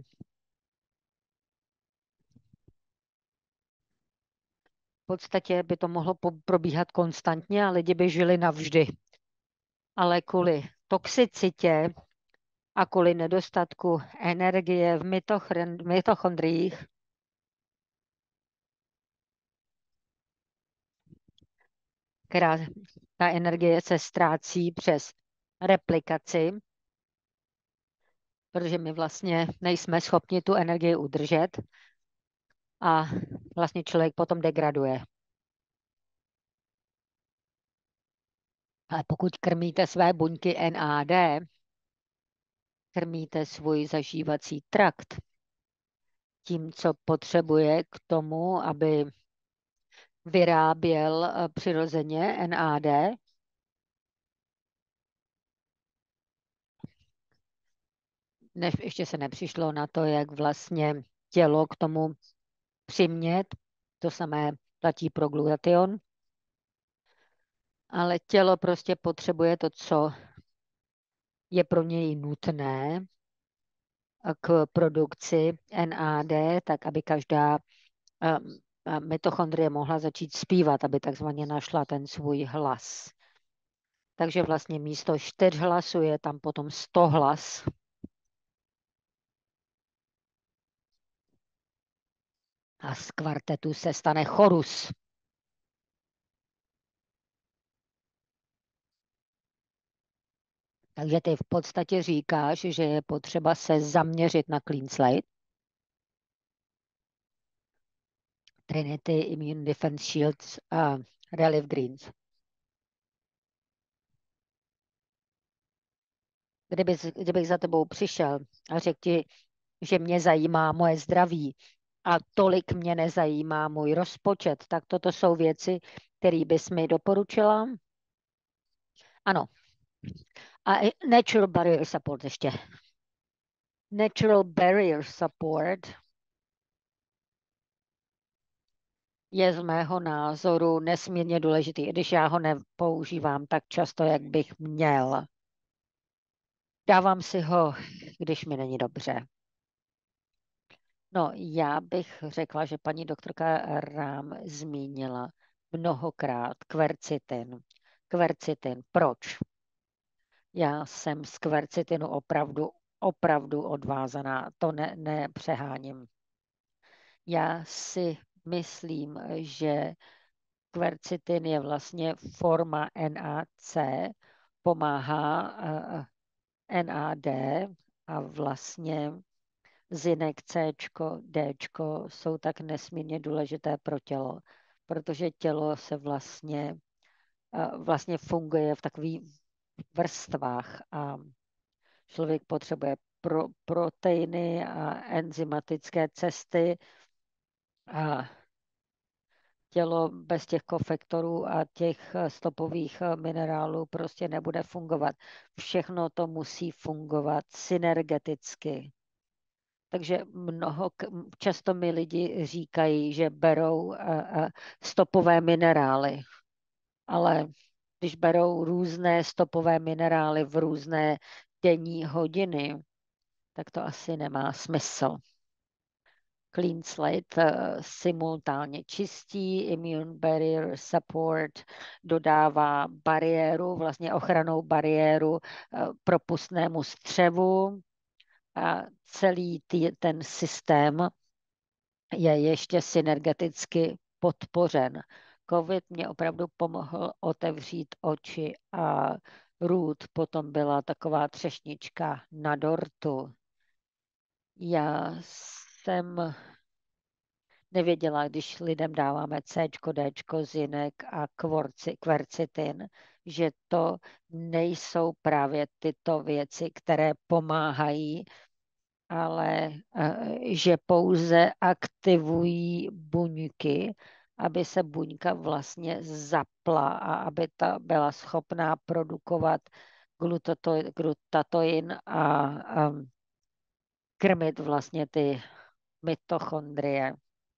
V podstatě by to mohlo probíhat konstantně a lidi by žili navždy. Ale kvůli toxicitě a kvůli nedostatku energie v mitochondriích která ta energie se ztrácí přes replikaci, protože my vlastně nejsme schopni tu energii udržet a vlastně člověk potom degraduje. Ale pokud krmíte své buňky N A D, krmíte svůj zažívací trakt tím, co potřebuje k tomu, aby vyráběl přirozeně N A D, než ještě se nepřišlo na to, jak vlastně tělo k tomu přimět. To samé platí pro glutation. Ale tělo prostě potřebuje to, co je pro něj nutné k produkci N A D, tak aby každá mitochondrie mohla začít zpívat, aby takzvaně našla ten svůj hlas. Takže vlastně místo čtyř hlasů je tam potom sto hlas. A z kvartetu se stane chorus. Takže ty v podstatě říkáš, že je potřeba se zaměřit na clean slate Trinity Immune Defense Shields a Relief Greens. Kdyby, kdybych za tebou přišel a řekl ti, že mě zajímá moje zdraví a tolik mě nezajímá můj rozpočet, tak toto jsou věci, které bys mi doporučila? Ano. A natural barrier support ještě. Natural barrier support je z mého názoru nesmírně důležitý, i když já ho nepoužívám tak často, jak bych měl. Dávám si ho, když mi není dobře. No, já bych řekla, že paní doktorka Rám zmínila mnohokrát kvercitin. Kvercitin. Proč? Já jsem z kvercitinu opravdu, opravdu odvázaná. To ne, nepřeháním. Já si myslím, že kvercitin je vlastně forma N A C, pomáhá N A D a vlastně zinek C, D jsou tak nesmírně důležité pro tělo, protože tělo se vlastně, vlastně funguje v takových vrstvách a člověk potřebuje pro, proteiny a enzymatické cesty a tělo bez těch kofektorů a těch stopových minerálů prostě nebude fungovat. Všechno to musí fungovat synergeticky. Takže mnoho, často mi lidi říkají, že berou stopové minerály, ale když berou různé stopové minerály v různé denní hodiny, tak to asi nemá smysl. Clean slate simultánně čistí, immune barrier support dodává bariéru, vlastně ochranou bariéru propustnému střevu a celý tý, ten systém je ještě synergeticky podpořen. COVID mě opravdu pomohl otevřít oči a Ruth potom byla taková třešnička na dortu. Já jsem nevěděla, když lidem dáváme C, D, zinek a kvorci, kvercitin, že to nejsou právě tyto věci, které pomáhají, ale že pouze aktivují buňky, aby se buňka vlastně zapla a aby ta byla schopná produkovat glutatoin a um, krmit vlastně ty mitochondrie.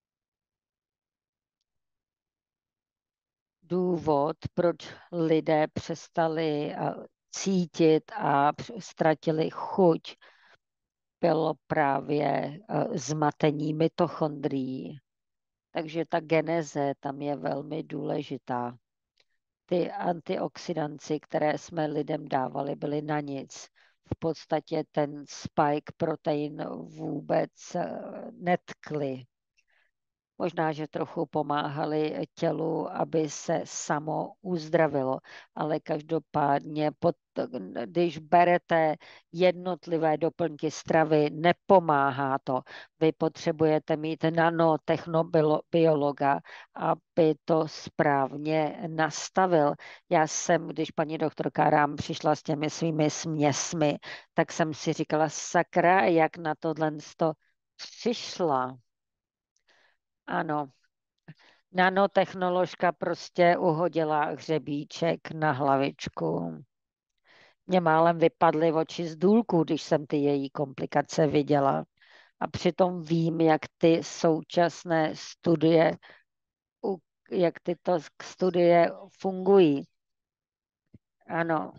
Důvod, proč lidé přestali cítit a ztratili chuť, bylo právě zmatení mitochondrií. Takže ta geneze tam je velmi důležitá. Ty antioxidanci, které jsme lidem dávali, byly na nic. V podstatě ten spike protein vůbec netkli. Možná, že trochu pomáhali tělu, aby se samo uzdravilo, ale každopádně, pod, když berete jednotlivé doplňky stravy, nepomáhá to. Vy potřebujete mít nanotechnobiologa, aby to správně nastavil. Já jsem, když paní doktorka Rám přišla s těmi svými směsmi, tak jsem si říkala, sakra, jak na tohle přišla. Ano, nanotechnoložka prostě uhodila hřebíček na hlavičku. Mě málem vypadly oči z důlku, když jsem ty její komplikace viděla. A přitom vím, jak ty současné studie, jak tyto studie fungují. Ano.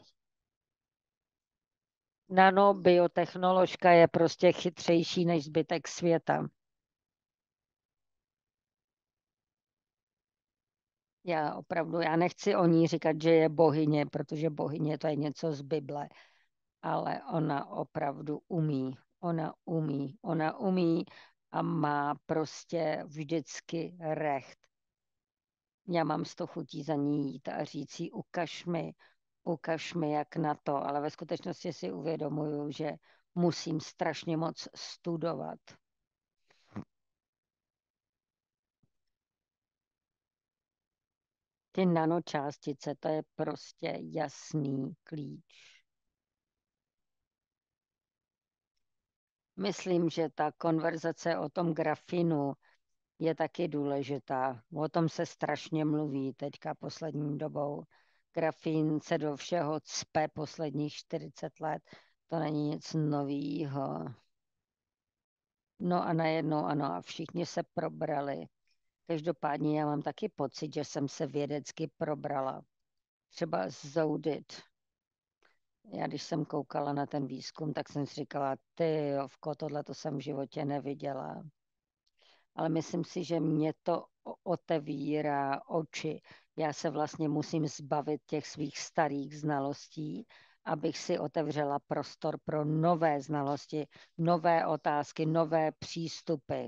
Nanobiotechnoložka je prostě chytřejší než zbytek světa. Já opravdu, já nechci o ní říkat, že je bohyně, protože bohyně to je něco z Bible, ale ona opravdu umí. Ona umí. Ona umí a má prostě vždycky recht. Já mám sto chutí za ní jít a říct jí, ukaž mi, ukaž mi, jak na to, ale ve skutečnosti si uvědomuju, že musím strašně moc studovat. Ty nanočástice, to je prostě jasný klíč. Myslím, že ta konverzace o tom grafinu je taky důležitá. O tom se strašně mluví teďka poslední dobou. Grafín se do všeho cpe posledních čtyřicet let. To není nic novýho. No a najednou ano, a všichni se probrali. Každopádně já mám taky pocit, že jsem se vědecky probrala. Třeba zoudit. Já když jsem koukala na ten výzkum, tak jsem si říkala, ty jovko, tohle to jsem v životě neviděla. Ale myslím si, že mě to otevírá oči. Já se vlastně musím zbavit těch svých starých znalostí, abych si otevřela prostor pro nové znalosti, nové otázky, nové přístupy.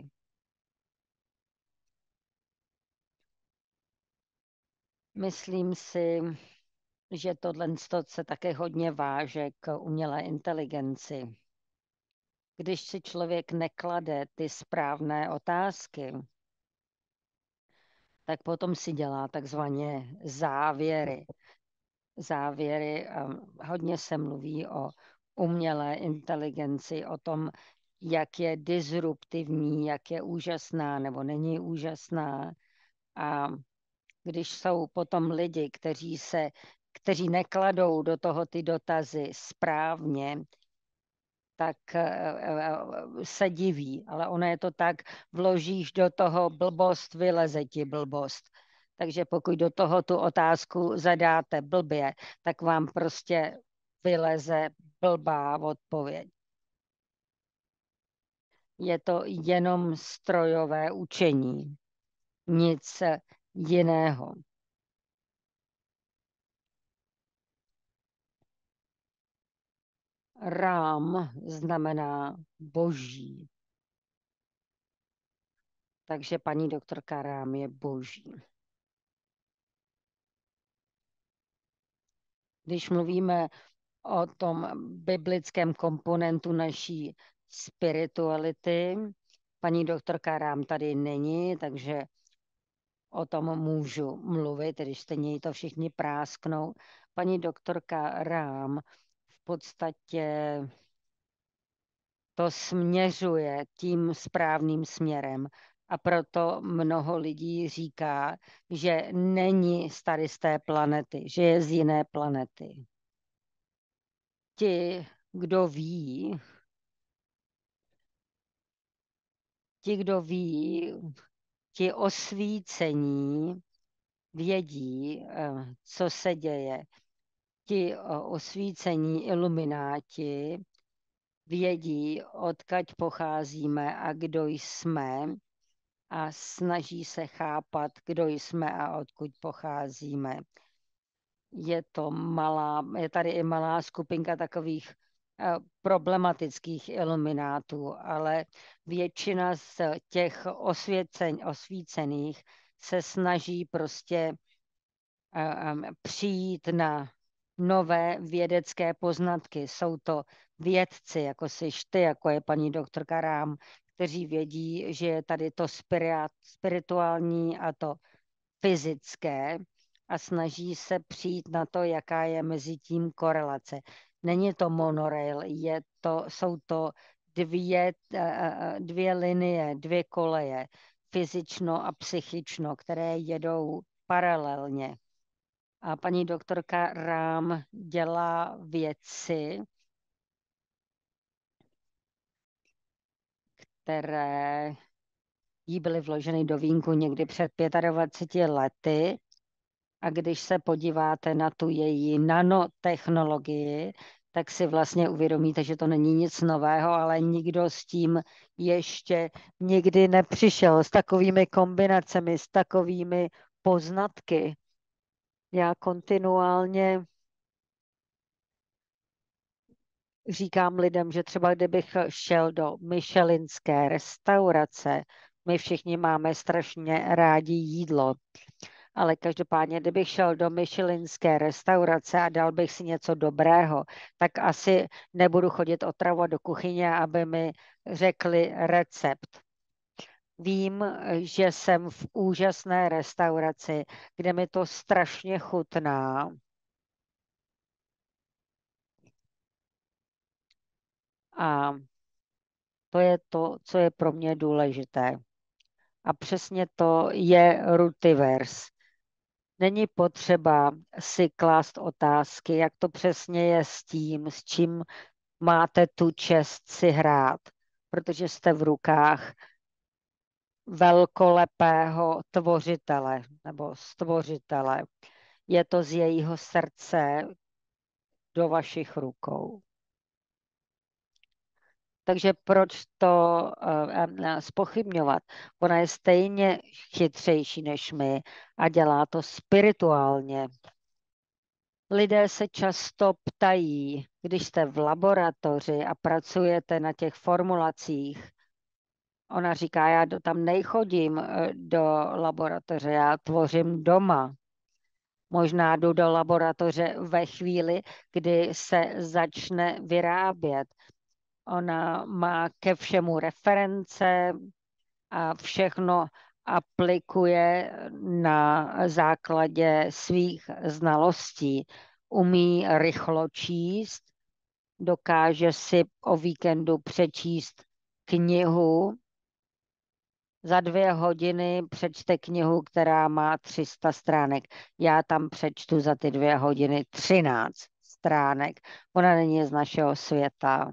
Myslím si, že tohle se také hodně váže k umělé inteligenci. Když si člověk neklade ty správné otázky, tak potom si dělá takzvaně závěry. Závěry, hodně se mluví o umělé inteligenci, o tom, jak je disruptivní, jak je úžasná nebo není úžasná. A když jsou potom lidi, kteří se, kteří nekladou do toho ty dotazy správně, tak se diví, ale ono je to tak, vložíš do toho blbost, vyleze ti blbost. Takže pokud do toho tu otázku zadáte blbě, tak vám prostě vyleze blbá odpověď. Je to jenom strojové učení, nic jiného. Rám znamená boží. Takže paní doktorka Rám je boží. Když mluvíme o tom biblickém komponentu naší spirituality, paní doktorka Rám tady není, takže o tom můžu mluvit, když stejně jí to všichni prásknou. Paní doktorka Rám v podstatě to směřuje tím správným směrem. A proto mnoho lidí říká, že není z tady z té planety, že je z jiné planety. Ti, kdo ví, ti, kdo ví, ti osvícení vědí, co se děje. Ti osvícení ilumináti vědí, odkud pocházíme a kdo jsme a snaží se chápat, kdo jsme a odkud pocházíme. Je to malá, je tady i malá skupinka takových problematických iluminátů, ale většina z těch osvěcen, osvícených se snaží prostě přijít na nové vědecké poznatky. Jsou to vědci, jako jsi ty, jako je paní doktorka Rám, kteří vědí, že je tady to spirituální a to fyzické a snaží se přijít na to, jaká je mezi tím korelace. Není to monorail, je to, jsou to dvě, dvě linie, dvě koleje, fyzično a psychično, které jedou paralelně. A paní doktorka Rám dělá věci, které jí byly vloženy do vínku někdy před dvaceti pěti lety. A když se podíváte na tu její nanotechnologii, tak si vlastně uvědomíte, že to není nic nového, ale nikdo s tím ještě nikdy nepřišel, s takovými kombinacemi, s takovými poznatky. Já kontinuálně říkám lidem, že třeba kdybych šel do michelinské restaurace, my všichni máme strašně rádi jídlo, ale každopádně, kdybych šel do michelinské restaurace a dal bych si něco dobrého, tak asi nebudu chodit otravovat do kuchyně, aby mi řekli recept. Vím, že jsem v úžasné restauraci, kde mi to strašně chutná. A to je to, co je pro mě důležité. A přesně to je Rutiverse. Není potřeba si klást otázky, jak to přesně je s tím, s čím máte tu čest si hrát, protože jste v rukách velkolepého tvořitele nebo stvořitele. Je to z jejího srdce do vašich rukou. Takže proč to uh, spochybňovat? Ona je stejně chytřejší než my a dělá to spirituálně. Lidé se často ptají, když jste v laboratoři a pracujete na těch formulacích. Ona říká, já do, tam nejchodím eh, do laboratoře, já tvořím doma. Možná jdu do laboratoře ve chvíli, kdy se začne vyrábět. Ona má ke všemu reference a všechno aplikuje na základě svých znalostí. Umí rychlo číst, dokáže si o víkendu přečíst knihu. Za dvě hodiny přečte knihu, která má tři sta stránek. Já tam přečtu za ty dvě hodiny třináct stránek. Ona není z našeho světa.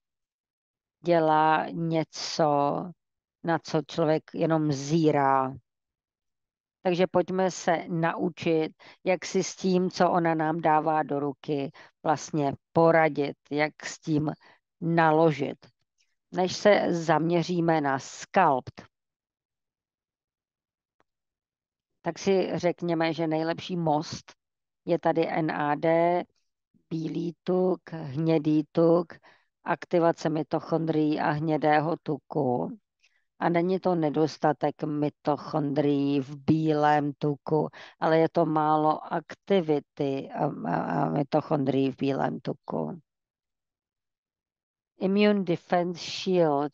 Dělá něco, na co člověk jenom zírá. Takže pojďme se naučit, jak si s tím, co ona nám dává do ruky, vlastně poradit, jak s tím naložit. Než se zaměříme na sculpt, tak si řekněme, že nejlepší most je tady N A D, bílý tuk, hnědý tuk, aktivace mitochondrií a hnědého tuku. A není to nedostatek mitochondrií v bílém tuku, ale je to málo aktivity mitochondrií v bílém tuku. Immune Defense Shield.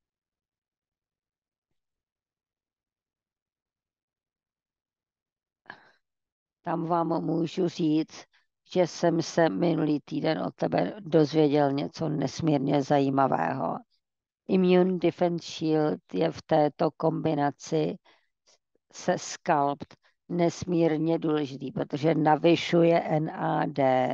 Tam vám můžu říct, že jsem se minulý týden od tebe dozvěděl něco nesmírně zajímavého. Immune Defense Shield je v této kombinaci se Sculpt nesmírně důležitý, protože navyšuje N A D.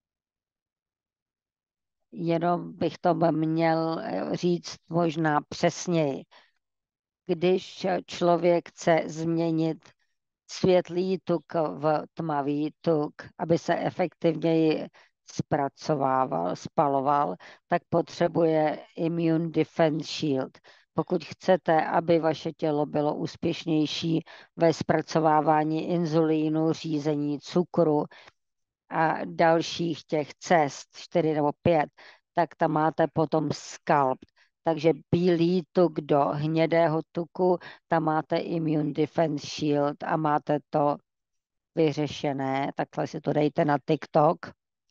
Jenom bych to měl říct možná přesněji. Když člověk chce změnit světlý tuk v tmavý tuk, aby se efektivněji zpracovával, spaloval, tak potřebuje Immune Defense Shield. Pokud chcete, aby vaše tělo bylo úspěšnější ve zpracovávání inzulínu, řízení cukru a dalších těch cest, čtyři nebo pět, tak tam máte potom sculpt. Takže bílý tuk do hnědého tuku, tam máte Immune Defense Shield a máte to vyřešené. Takhle si to dejte na TikTok.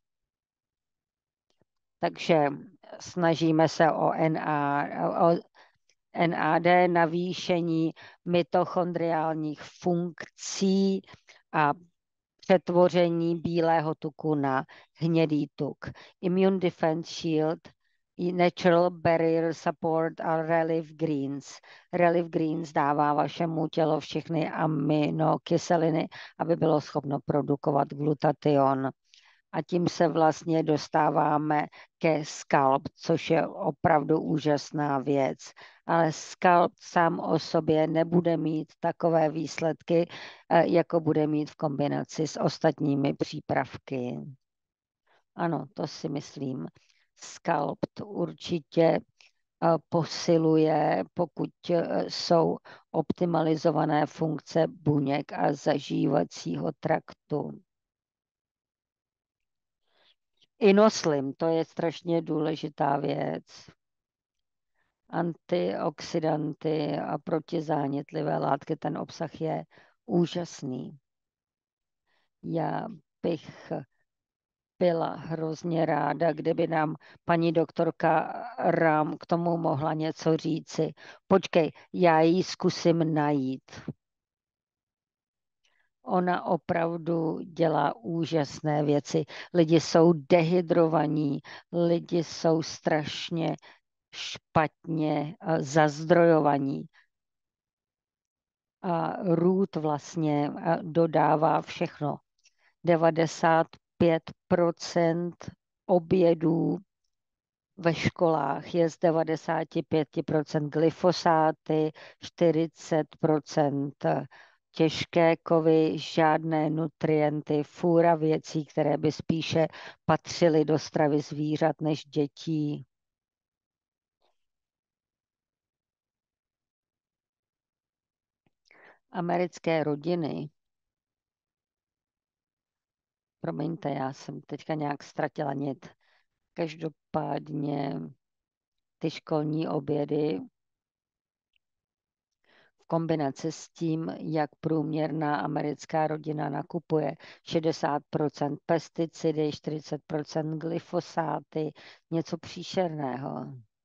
Takže snažíme se o, NA, o N A D, navýšení mitochondriálních funkcí a přetvoření bílého tuku na hnědý tuk. Immune Defense Shield, Natural Barrier Support a Relief Greens. Relief Greens dává vašemu tělu všechny aminokyseliny, aby bylo schopno produkovat glutation. A tím se vlastně dostáváme ke Sculpt, což je opravdu úžasná věc. Ale Sculpt sám o sobě nebude mít takové výsledky, jako bude mít v kombinaci s ostatními přípravky. Ano, to si myslím. Sculpt určitě posiluje, pokud jsou optimalizované funkce buněk a zažívacího traktu. Inoslim, to je strašně důležitá věc. Antioxidanty a protizánětlivé látky, ten obsah je úžasný. Já bych byla hrozně ráda, kdyby nám paní doktorka Rám k tomu mohla něco říci. Počkej, já ji zkusím najít. Ona opravdu dělá úžasné věci. Lidi jsou dehydrovaní, lidi jsou strašně špatně eh, zazdrojovaní. A Ruth vlastně eh, dodává všechno. devadesát pět procent obědů ve školách je z devadesát pět procent glyfosáty, čtyřicet procent těžké kovy, žádné nutrienty, fůra věcí, které by spíše patřily do stravy zvířat než dětí. Americké rodiny, promiňte, já jsem teďka nějak ztratila nit. Každopádně ty školní obědy v kombinaci s tím, jak průměrná americká rodina nakupuje šedesát procent pesticidy, čtyřicet procent glyfosáty, něco příšerného.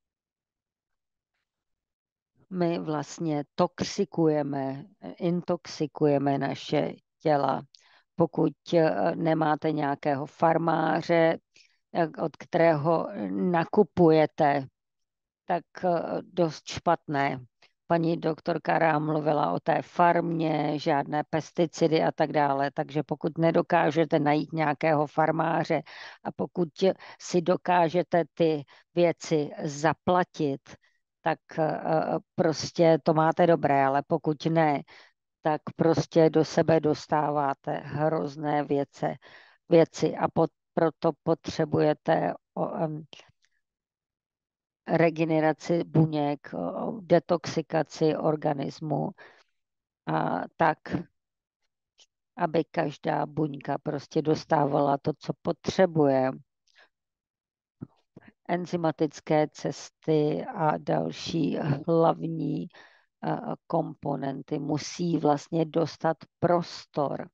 My vlastně toxikujeme, intoxikujeme naše těla. Pokud eh, nemáte nějakého farmáře, eh, od kterého nakupujete, tak eh, dost špatné. Paní doktorka Rám mluvila o té farmě, žádné pesticidy a tak dále, takže pokud nedokážete najít nějakého farmáře a pokud si dokážete ty věci zaplatit, tak eh, prostě to máte dobré, ale pokud ne, tak prostě do sebe dostáváte hrozné věce, věci a pot, proto potřebujete um, regeneraci buněk, detoxikaci organismu a tak, aby každá buňka prostě dostávala to, co potřebuje. Enzymatické cesty a další hlavní komponenty musí vlastně dostat prostor.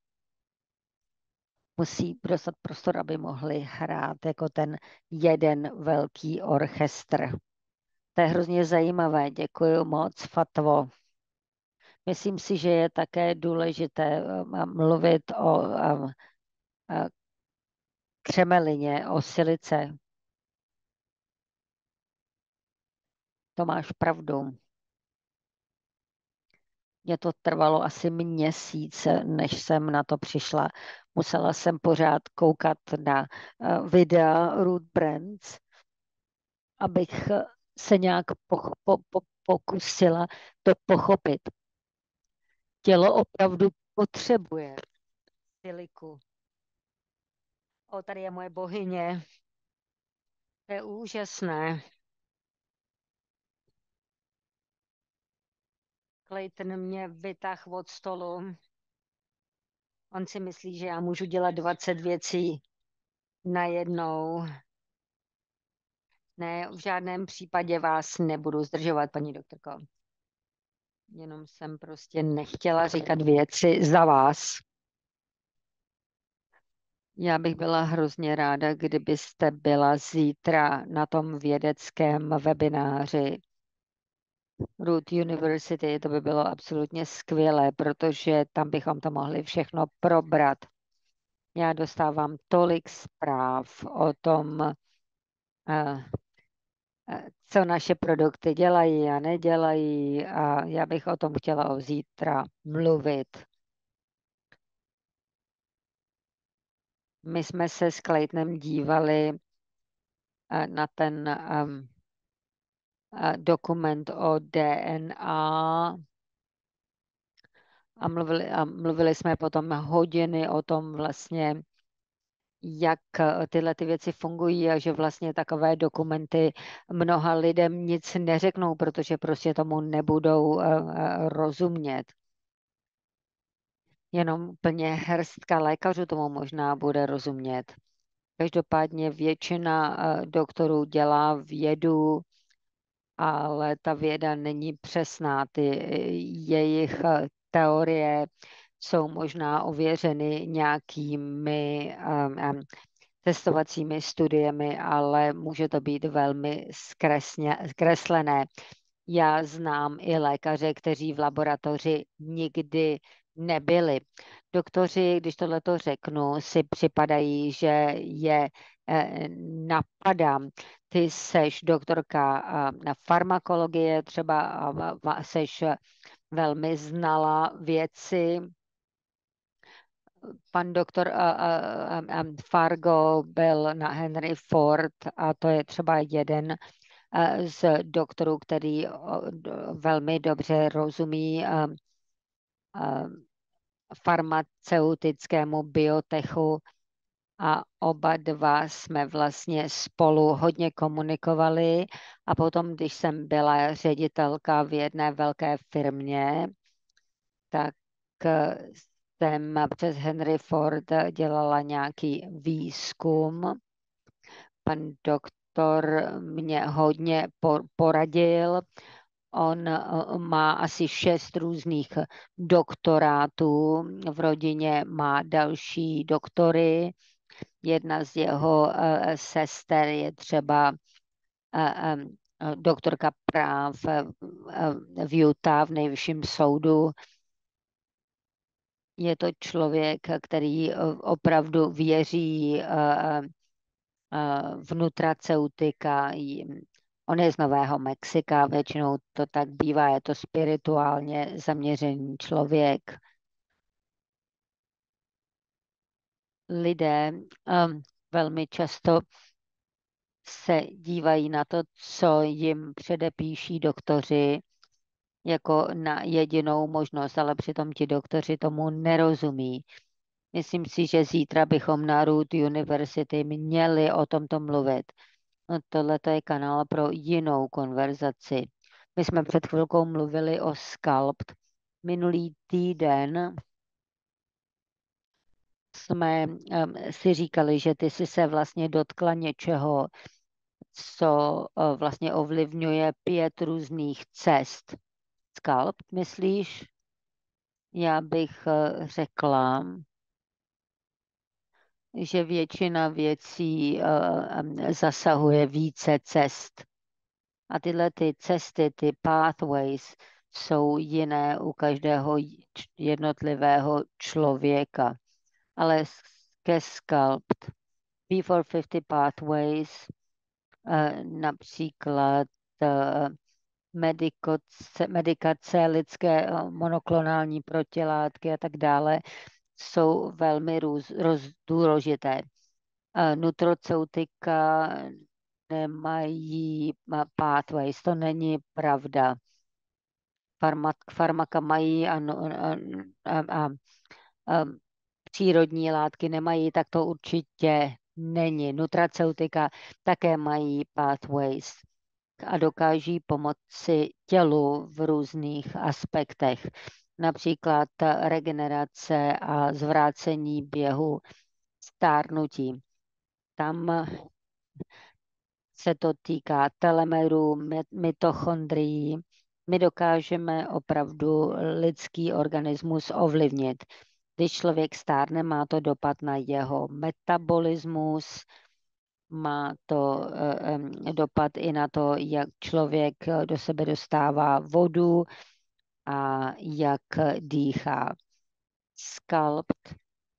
Musí dostat prostor, aby mohli hrát jako ten jeden velký orchestr. To je hrozně zajímavé. Děkuji moc, Fatvo. Myslím si, že je také důležité mluvit o křemelině, o silice. To máš pravdu. Mně to trvalo asi měsíc, než jsem na to přišla. Musela jsem pořád koukat na videa Ruth Brands, abych se nějak po, po, po, pokusila to pochopit. Tělo opravdu potřebuje siliku. O, tady je moje bohyně. To je úžasné. Clayton mě vytáhl od stolu. On si myslí, že já můžu dělat dvacet věcí najednou. Ne, v žádném případě vás nebudu zdržovat, paní doktorko. Jenom jsem prostě nechtěla říkat věci za vás. Já bych byla hrozně ráda, kdybyste byla zítra na tom vědeckém webináři Root University. To by bylo absolutně skvělé, protože tam bychom to mohli všechno probrat. Já dostávám tolik zpráv o tom, eh, eh, co naše produkty dělají a nedělají a já bych o tom chtěla zítra mluvit. My jsme se s Claytonem dívali eh, na ten um, dokument o D N A a mluvili, a mluvili jsme potom hodiny o tom vlastně, jak tyhle ty věci fungují a že vlastně takové dokumenty mnoha lidem nic neřeknou, protože prostě tomu nebudou rozumět. Jenom plně hrstka lékařů tomu možná bude rozumět. Každopádně většina doktorů dělá vědu, ale ta věda není přesná. Ty jejich teorie jsou možná ověřeny nějakými um, um, testovacími studiemi, ale může to být velmi zkresně, zkreslené. Já znám i lékaře, kteří v laboratoři nikdy nebyli. Doktoři, když tohleto řeknu, si připadají, že je eh, napadám. Ty seš doktorka eh, na farmakologie, třeba a va- seš velmi znala věci. Pan doktor a, a, a Fargo byl na Henry Ford a to je třeba jeden eh, z doktorů, který o, do- velmi dobře rozumí eh, eh, farmaceutickému biotechu a oba dva jsme vlastně spolu hodně komunikovali a potom, když jsem byla ředitelka v jedné velké firmě, tak eh, jsem přes Henry Ford dělala nějaký výzkum. Pan doktor mě hodně po- poradil. On eh, má asi šest různých doktorátů. V rodině má další doktory. Jedna z jeho eh, sester je třeba eh, eh, doktorka práv eh, v Utah v nejvyšším soudu. Je to člověk, který eh, opravdu věří eh, eh, v nutraceutika. On je z Nového Mexika, většinou to tak bývá, je to spirituálně zaměřený člověk. Lidé um, velmi často se dívají na to, co jim předepíší doktoři, jako na jedinou možnost, ale přitom ti doktoři tomu nerozumí. Myslím si, že zítra bychom na Root University měli o tomto mluvit. No, tohle je kanál pro jinou konverzaci. My jsme před chvilkou mluvili o Sculpt. Minulý týden jsme um, si říkali, že ty jsi se vlastně dotkla něčeho, co uh, vlastně ovlivňuje pět různých cest. Sculpt, myslíš? Já bych uh, řekla, že většina věcí uh, um, zasahuje více cest. A tyhle ty cesty, ty pathways, jsou jiné u každého jednotlivého člověka. Ale ke Sculpt, P čtyři sto padesát Pathways, eh, například eh, medikace, medikace lidské eh, monoklonální protilátky a tak dále, jsou velmi růz, roz, důležité. Eh, Nutroceutika nemají eh, pathways, to není pravda. Farma, farmaka mají a, no- a, a, a, a přírodní látky nemají, tak to určitě není. Nutraceutika také mají pathways a dokáží pomoci tělu v různých aspektech, například regenerace a zvrácení běhu stárnutí. Tam se to týká telomerů, mitochondrií. My dokážeme opravdu lidský organismus ovlivnit. Když člověk stárne, má to dopad na jeho metabolismus, má to eh, dopad i na to, jak člověk do sebe dostává vodu a jak dýchá. Sculpt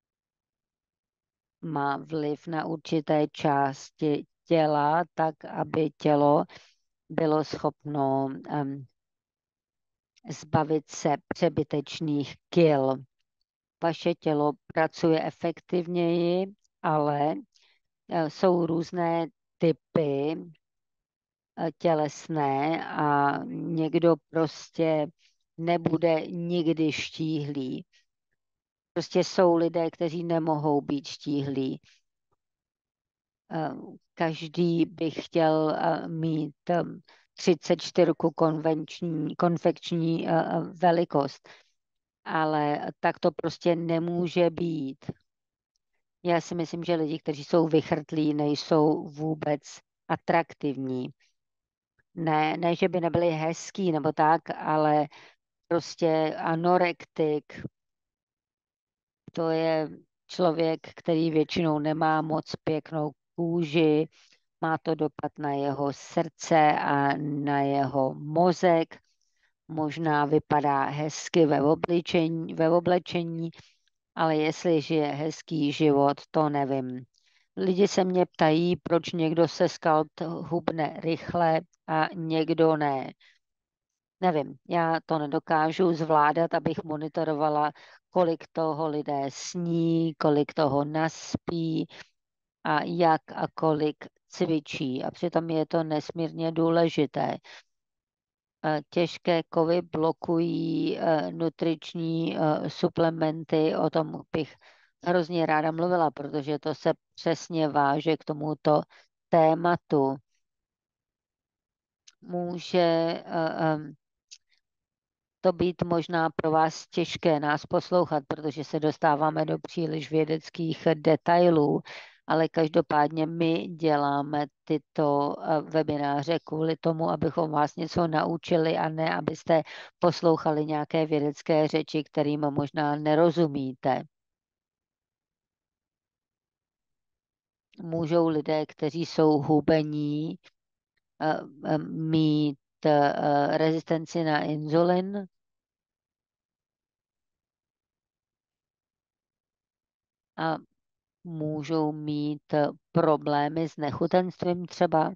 má vliv na určité části těla, tak aby tělo bylo schopno um, zbavit se přebytečných kil. Vaše tělo pracuje efektivněji, ale eh, jsou různé typy eh, tělesné a někdo prostě nebude nikdy štíhlý. Prostě jsou lidé, kteří nemohou být štíhlí. Eh, Každý by chtěl eh, mít třicet čtyři konvenční, konfekční eh, velikost, ale tak to prostě nemůže být. Já si myslím, že lidi, kteří jsou vychrtlí, nejsou vůbec atraktivní. Ne, ne, že by nebyli hezký nebo tak, ale prostě anorektik, to je člověk, který většinou nemá moc pěknou kůži, má to dopad na jeho srdce a na jeho mozek. Možná vypadá hezky ve oblečení, ve oblečení, ale jestli žije hezký život, to nevím. Lidi se mě ptají, proč někdo se skalpt hubne rychle a někdo ne. Nevím, já to nedokážu zvládat, abych monitorovala, kolik toho lidé sní, kolik toho naspí a jak a kolik cvičí. A přitom je to nesmírně důležité. Eh, Těžké kovy blokují eh, nutriční eh, suplementy, o tom bych hrozně ráda mluvila, protože to se přesně váže k tomuto tématu. Může eh, em, to být možná pro vás těžké nás poslouchat, protože se dostáváme do příliš vědeckých detailů, ale každopádně my děláme tyto eh, webináře kvůli tomu, abychom vás něco naučili a ne, abyste poslouchali nějaké vědecké řeči, kterým možná nerozumíte. Můžou lidé, kteří jsou hubení, eh, eh, mít eh, rezistenci na inzulin? A můžou mít problémy s nechutenstvím třeba.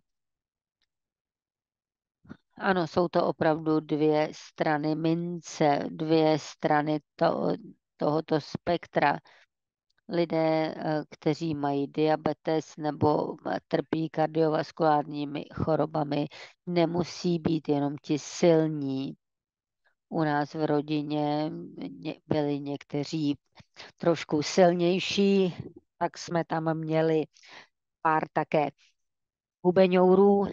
Ano, jsou to opravdu dvě strany mince, dvě strany to, tohoto spektra. Lidé, eh, kteří mají diabetes nebo trpí kardiovaskulárními chorobami, nemusí být jenom ti silní. U nás v rodině byli někteří trošku silnější, tak jsme tam měli pár také hubeňourů.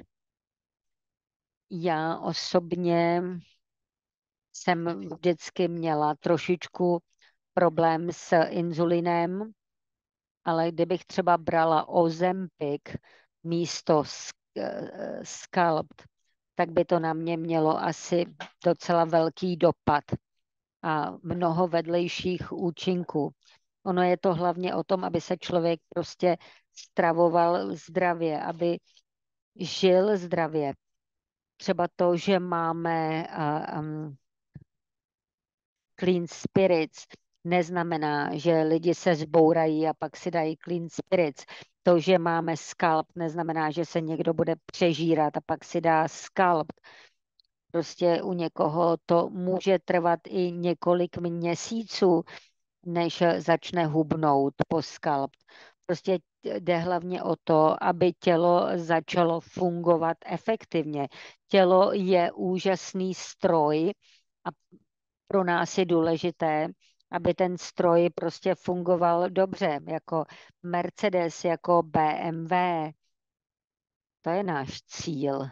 Já osobně jsem vždycky měla trošičku problém s inzulinem, ale kdybych třeba brala Ozempic místo Sculpt, tak by to na mě mělo asi docela velký dopad a mnoho vedlejších účinků. Ono je to hlavně o tom, aby se člověk prostě stravoval zdravě, aby žil zdravě. Třeba to, že máme uh, um, clean spirits, neznamená, že lidi se zbourají a pak si dají clean spirits. To, že máme skalp, neznamená, že se někdo bude přežírat a pak si dá skalp. Prostě u někoho to může trvat i několik měsíců, než začne hubnout po skalp. Prostě jde hlavně o to, aby tělo začalo fungovat efektivně. Tělo je úžasný stroj a pro nás je důležité, aby ten stroj prostě fungoval dobře, jako Mercedes, jako B M W. To je náš cíl.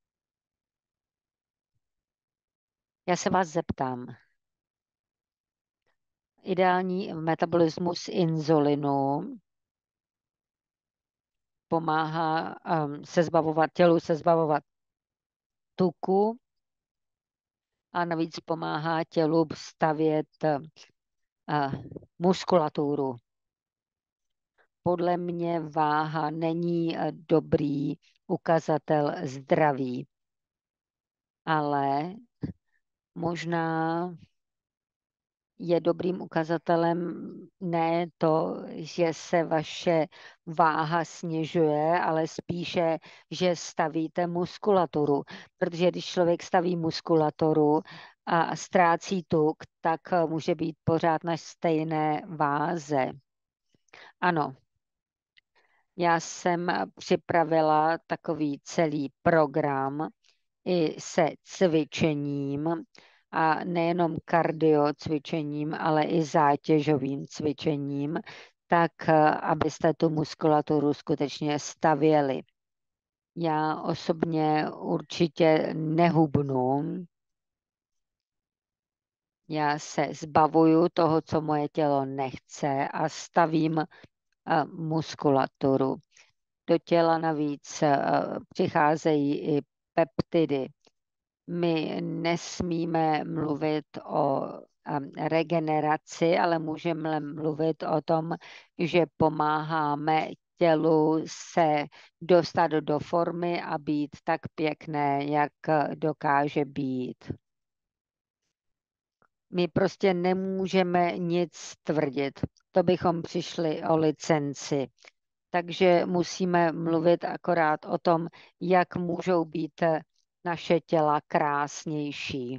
Já se vás zeptám. Ideální metabolismus inzulinu pomáhá um, se zbavovat tělu, se zbavovat tuku a navíc pomáhá tělu stavět uh, muskulaturu. Podle mě váha není uh, dobrý ukazatel zdraví, ale možná je dobrým ukazatelem ne to, že se vaše váha snižuje, ale spíše, že stavíte muskulaturu. Protože když člověk staví muskulaturu a ztrácí tuk, tak může být pořád na stejné váze. Ano, já jsem připravila takový celý program i se cvičením, a nejenom kardio cvičením, ale i zátěžovým cvičením, tak abyste tu muskulaturu skutečně stavěli. Já osobně určitě nehubnu. Já se zbavuju toho, co moje tělo nechce a stavím muskulaturu. Do těla navíc přicházejí i peptidy. My nesmíme mluvit o regeneraci, ale můžeme mluvit o tom, že pomáháme tělu se dostat do formy a být tak pěkné, jak dokáže být. My prostě nemůžeme nic tvrdit. To bychom přišli o licenci. Takže musíme mluvit akorát o tom, jak můžou být naše těla krásnější.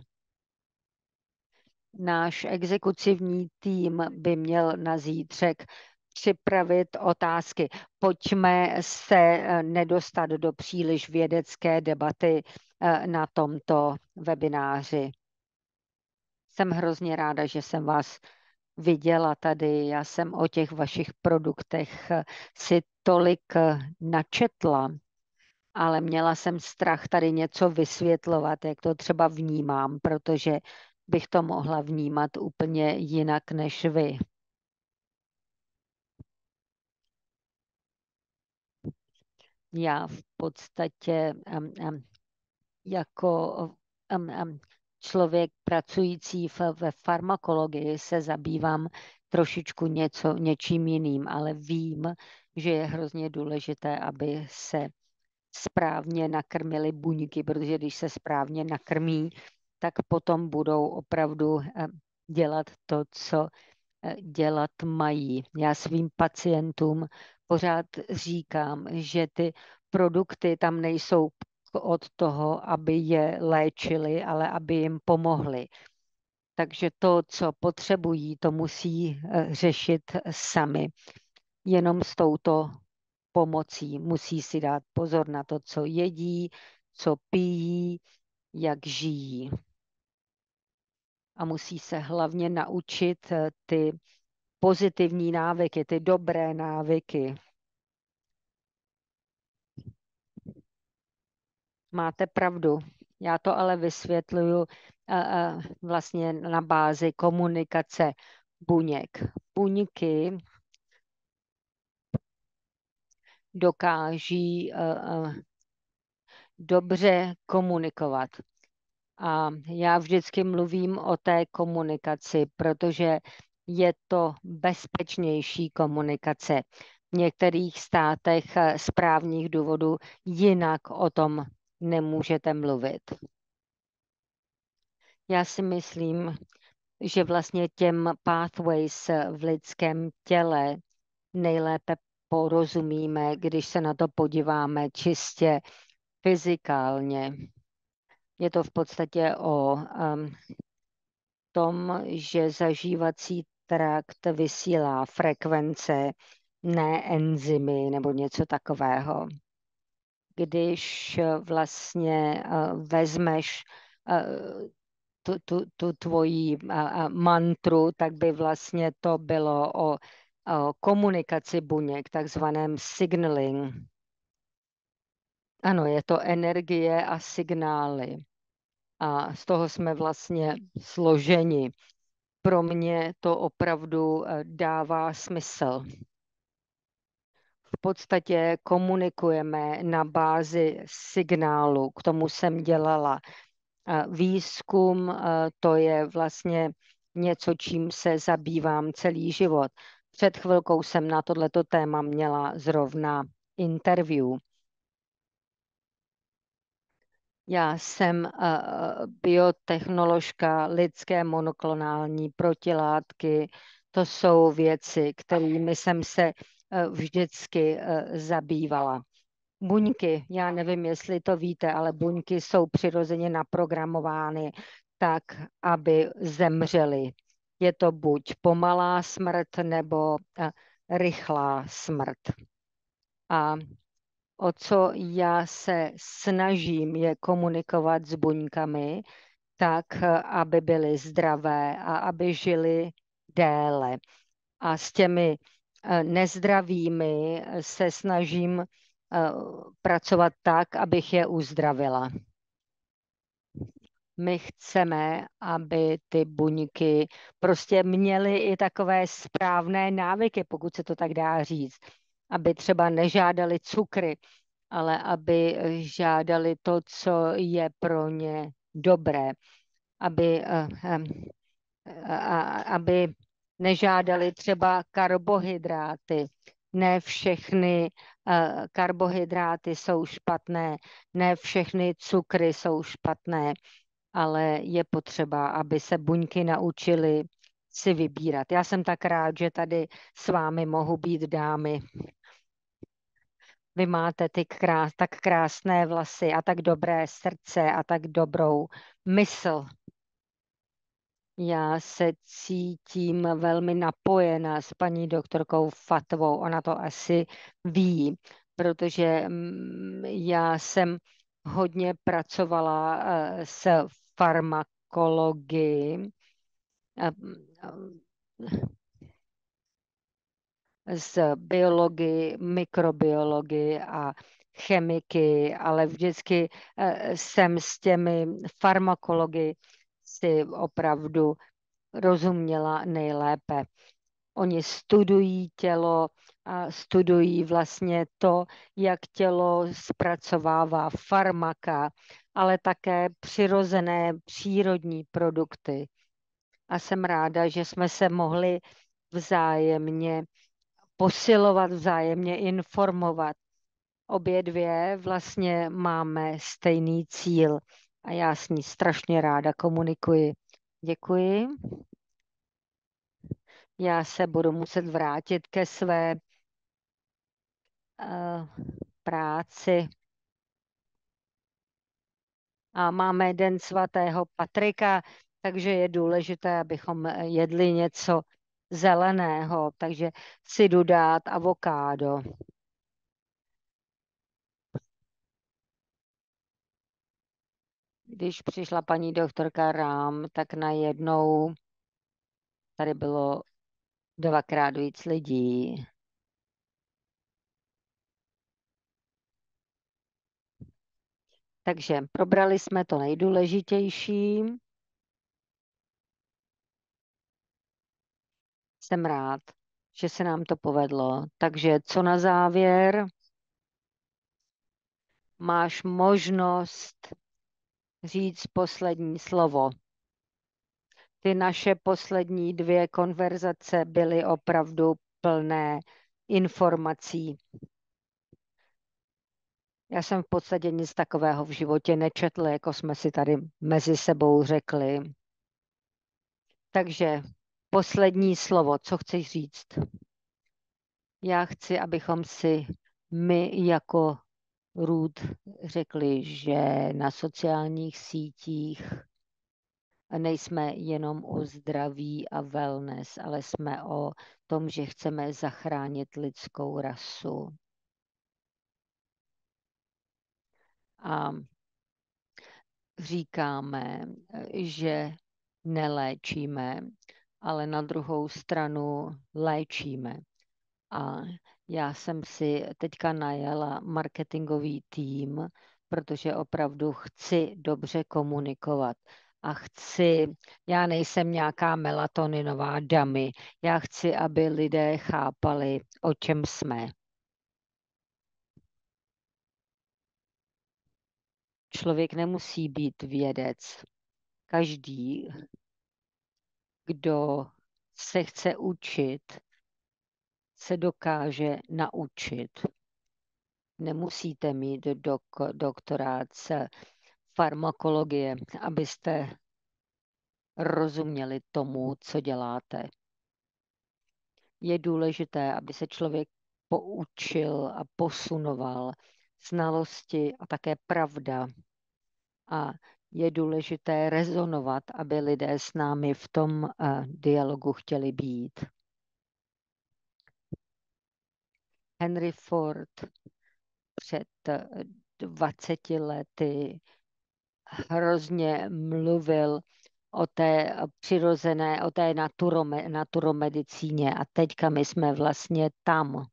Náš exekutivní tým by měl na zítřek připravit otázky. Pojďme se nedostat do příliš vědecké debaty na tomto webináři. Jsem hrozně ráda, že jsem vás viděla tady. Já jsem o těch vašich produktech si tolik načetla, ale měla jsem strach tady něco vysvětlovat, jak to třeba vnímám, protože bych to mohla vnímat úplně jinak než vy. Já v podstatě um, um, jako um, um, člověk pracující v, ve farmakologii se zabývám trošičku něco, něčím jiným, ale vím, že je hrozně důležité, aby se správně nakrmily buňky, protože když se správně nakrmí, tak potom budou opravdu dělat to, co dělat mají. Já svým pacientům pořád říkám, že ty produkty tam nejsou od toho, aby je léčili, ale aby jim pomohli. Takže to, co potřebují, to musí řešit sami. Jenom s touto pomocí musí si dát pozor na to, co jedí, co pijí, jak žijí. A musí se hlavně naučit ty pozitivní návyky, ty dobré návyky. Máte pravdu. Já to ale vysvětluju vlastně na bázi komunikace buněk. Buňky dokáží dobře komunikovat. A já vždycky mluvím o té komunikaci, protože je to bezpečnější komunikace. V některých státech z právních důvodů jinak o tom nemůžete mluvit. Já si myslím, že vlastně těm pathways v lidském těle nejlépe porozumíme, když se na to podíváme čistě fyzikálně. Je to v podstatě o um, tom, že zažívací trakt vysílá frekvence, ne enzymy nebo něco takového. Když vlastně uh, vezmeš uh, tu, tu, tu tvoji uh, mantru, tak by vlastně to bylo o, o komunikaci buněk, takzvaném signaling. Ano, je to energie a signály. A z toho jsme vlastně složeni. Pro mě to opravdu dává smysl. V podstatě komunikujeme na bázi signálu. K tomu jsem dělala výzkum, to je vlastně něco, čím se zabývám celý život. Před chvilkou jsem na tohleto téma měla zrovna interview. Já jsem biotechnoložka, lidské monoklonální protilátky. To jsou věci, kterými jsem se vždycky zabývala. Buňky, já nevím, jestli to víte, ale buňky jsou přirozeně naprogramovány tak, aby zemřely. Je to buď pomalá smrt nebo rychlá smrt. A o co já se snažím, je komunikovat s buňkami tak, aby byly zdravé a aby žili déle. A s těmi nezdravými se snažím pracovat tak, abych je uzdravila. My chceme, aby ty buňky prostě měly i takové správné návyky, pokud se to tak dá říct. Aby třeba nežádali cukry, ale aby žádali to, co je pro ně dobré. Aby a- aby nežádali třeba karbohydráty. Ne všechny eh, karbohydráty jsou špatné, ne všechny cukry jsou špatné, ale je potřeba, aby se buňky naučily si vybírat. Já jsem tak rád, že tady s vámi mohu být, dámy. Vy máte ty krás, tak krásné vlasy a tak dobré srdce a tak dobrou mysl. Já se cítím velmi napojená s paní doktorkou Fatovou. Ona to asi ví, protože mm, já jsem hodně pracovala eh, s farmakologií, eh, s biologii, mikrobiologii a chemiky, ale vždycky eh, jsem s těmi farmakology si opravdu rozuměla nejlépe. Oni studují tělo a studují vlastně to, jak tělo zpracovává farmaka, ale také přirozené přírodní produkty. A jsem ráda, že jsme se mohli vzájemně posilovat, vzájemně informovat. Obě dvě vlastně máme stejný cíl a já s ní strašně ráda komunikuji. Děkuji. Já se budu muset vrátit ke své uh, práci. A máme den svatého Patrika, takže je důležité, abychom jedli něco zeleného, takže si jdu dát avokádo. Když přišla paní doktorka Rám, tak najednou tady bylo dvakrát víc lidí. Takže probrali jsme to nejdůležitější. Jsem rád, že se nám to povedlo. Takže co na závěr? Máš možnost říct poslední slovo. Ty naše poslední dvě konverzace byly opravdu plné informací. Já jsem v podstatě nic takového v životě nečetl, jako jsme si tady mezi sebou řekli. Takže poslední slovo, co chceš říct? Já chci, abychom si my jako Ruth řekli, že na sociálních sítích nejsme jenom o zdraví a wellness, ale jsme o tom, že chceme zachránit lidskou rasu. A říkáme, že neléčíme, ale na druhou stranu léčíme. A já jsem si teďka najela marketingový tým, protože opravdu chci dobře komunikovat. A chci, já nejsem nějaká melatoninová dummy, já chci, aby lidé chápali, o čem jsme. Člověk nemusí být vědec. Každý, kdo se chce učit, se dokáže naučit. Nemusíte mít dok, doktorát z farmakologie, abyste rozuměli tomu, co děláte. Je důležité, aby se člověk poučil a posunoval znalosti a také pravda. A je důležité rezonovat, aby lidé s námi v tom uh, dialogu chtěli být. Henry Ford před dvaceti lety hrozně mluvil o té přirozené, o té naturome, naturomedicíně a teďka my jsme vlastně tam.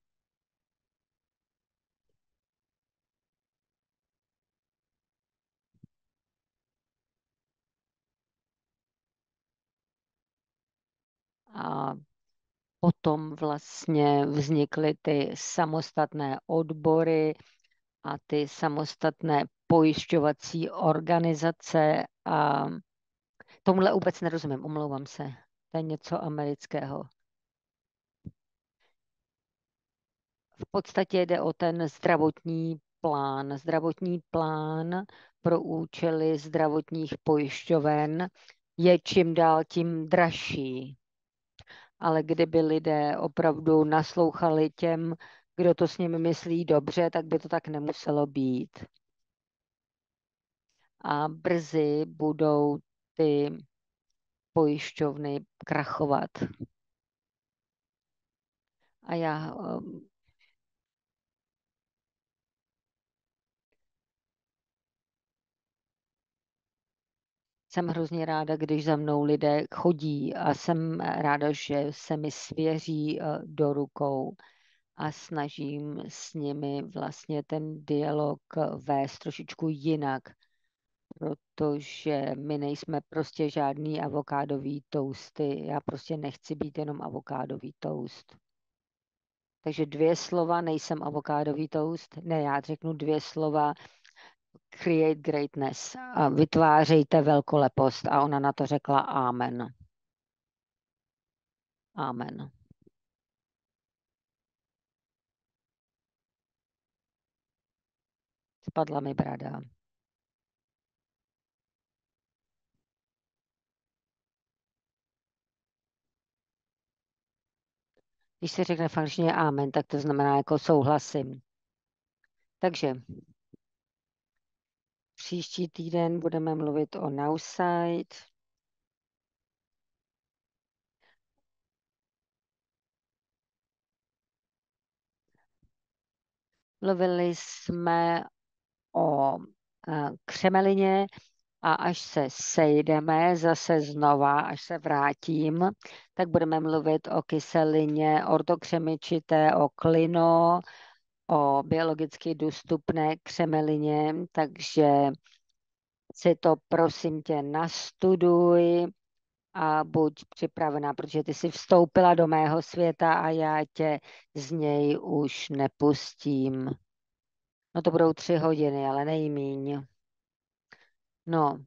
A potom vlastně vznikly ty samostatné odbory a ty samostatné pojišťovací organizace. A Tomuhle vůbec nerozumím, omlouvám se. To je něco amerického. V podstatě jde o ten zdravotní plán. Zdravotní plán pro účely zdravotních pojišťoven je čím dál tím dražší. Ale kdyby lidé opravdu naslouchali těm, kdo to s nimi myslí dobře, tak by to tak nemuselo být. A brzy budou ty pojišťovny krachovat. A já um, jsem hrozně ráda, když za mnou lidé chodí a jsem ráda, že se mi svěří uh, do rukou a snažím s nimi vlastně ten dialog vést trošičku jinak, protože my nejsme prostě žádný avokádový toasty. Já prostě nechci být jenom avokádový toast. Takže dvě slova, nejsem avokádový toast. Ne, já řeknu dvě slova, create greatness. A vytvářejte velkolepost. A ona na to řekla amen. Amen. Spadla mi brada. Když se řekne v angličtině amen, tak to znamená jako souhlasím. Takže příští týden budeme mluvit o Nowside. Mluvili jsme o křemelině a až se sejdeme zase znova, až se vrátím, tak budeme mluvit o kyselině ortokřemičité, o klino, o biologicky dostupné křemelině, takže si to prosím tě nastuduj a buď připravená, protože ty jsi vstoupila do mého světa a já tě z něj už nepustím. No to budou tři hodiny, ale nejmíň. No,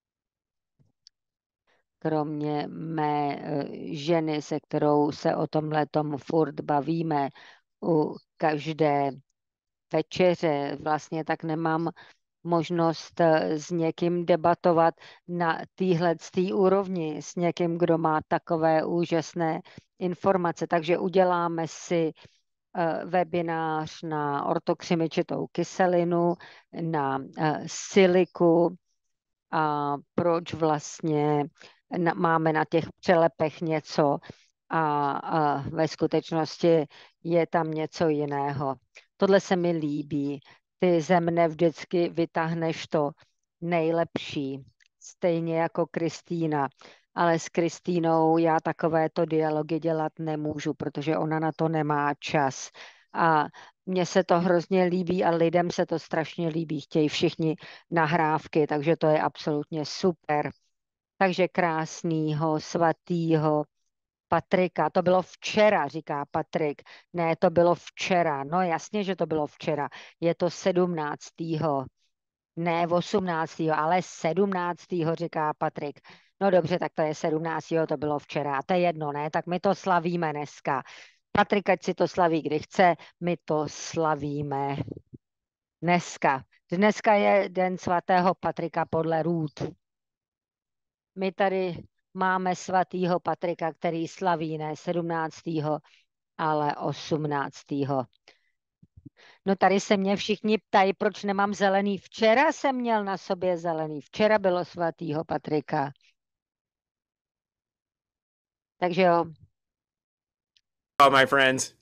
kromě mé ženy, se kterou se o tomhletom furt bavíme u každé večeře, vlastně tak nemám možnost s někým debatovat na téhle úrovni, s někým, kdo má takové úžasné informace. Takže uděláme si webinář na ortokřemičitou kyselinu, na siliku a proč vlastně máme na těch přelepech něco a, a ve skutečnosti je tam něco jiného. Tohle se mi líbí. Ty ze mne vždycky vytáhneš to nejlepší, stejně jako Kristýna. Ale s Kristýnou já takovéto dialogy dělat nemůžu, protože ona na to nemá čas. A mně se to hrozně líbí a lidem se to strašně líbí. Chtějí všichni nahrávky, takže to je absolutně super. Takže krásnýho, svatýho Patrika. To bylo včera, říká Patrik. Ne, to bylo včera. No jasně, že to bylo včera. Je to sedmnáctého Ne osmnáctého ale sedmnáctého říká Patrik. No dobře, tak to je sedmnáctého to bylo včera. To je jedno, ne? Tak my to slavíme dneska. Patrik, ať si to slaví, kdy chce, my to slavíme dneska. Dneska je den svatého Patrika podle Ruth. My tady máme svatýho Patrika, který slaví ne sedmnáctého ale osmnáctého No tady se mě všichni ptají, proč nemám zelený. Včera jsem měl na sobě zelený. Včera bylo svatýho Patrika. Takže jo. Oh, my friends.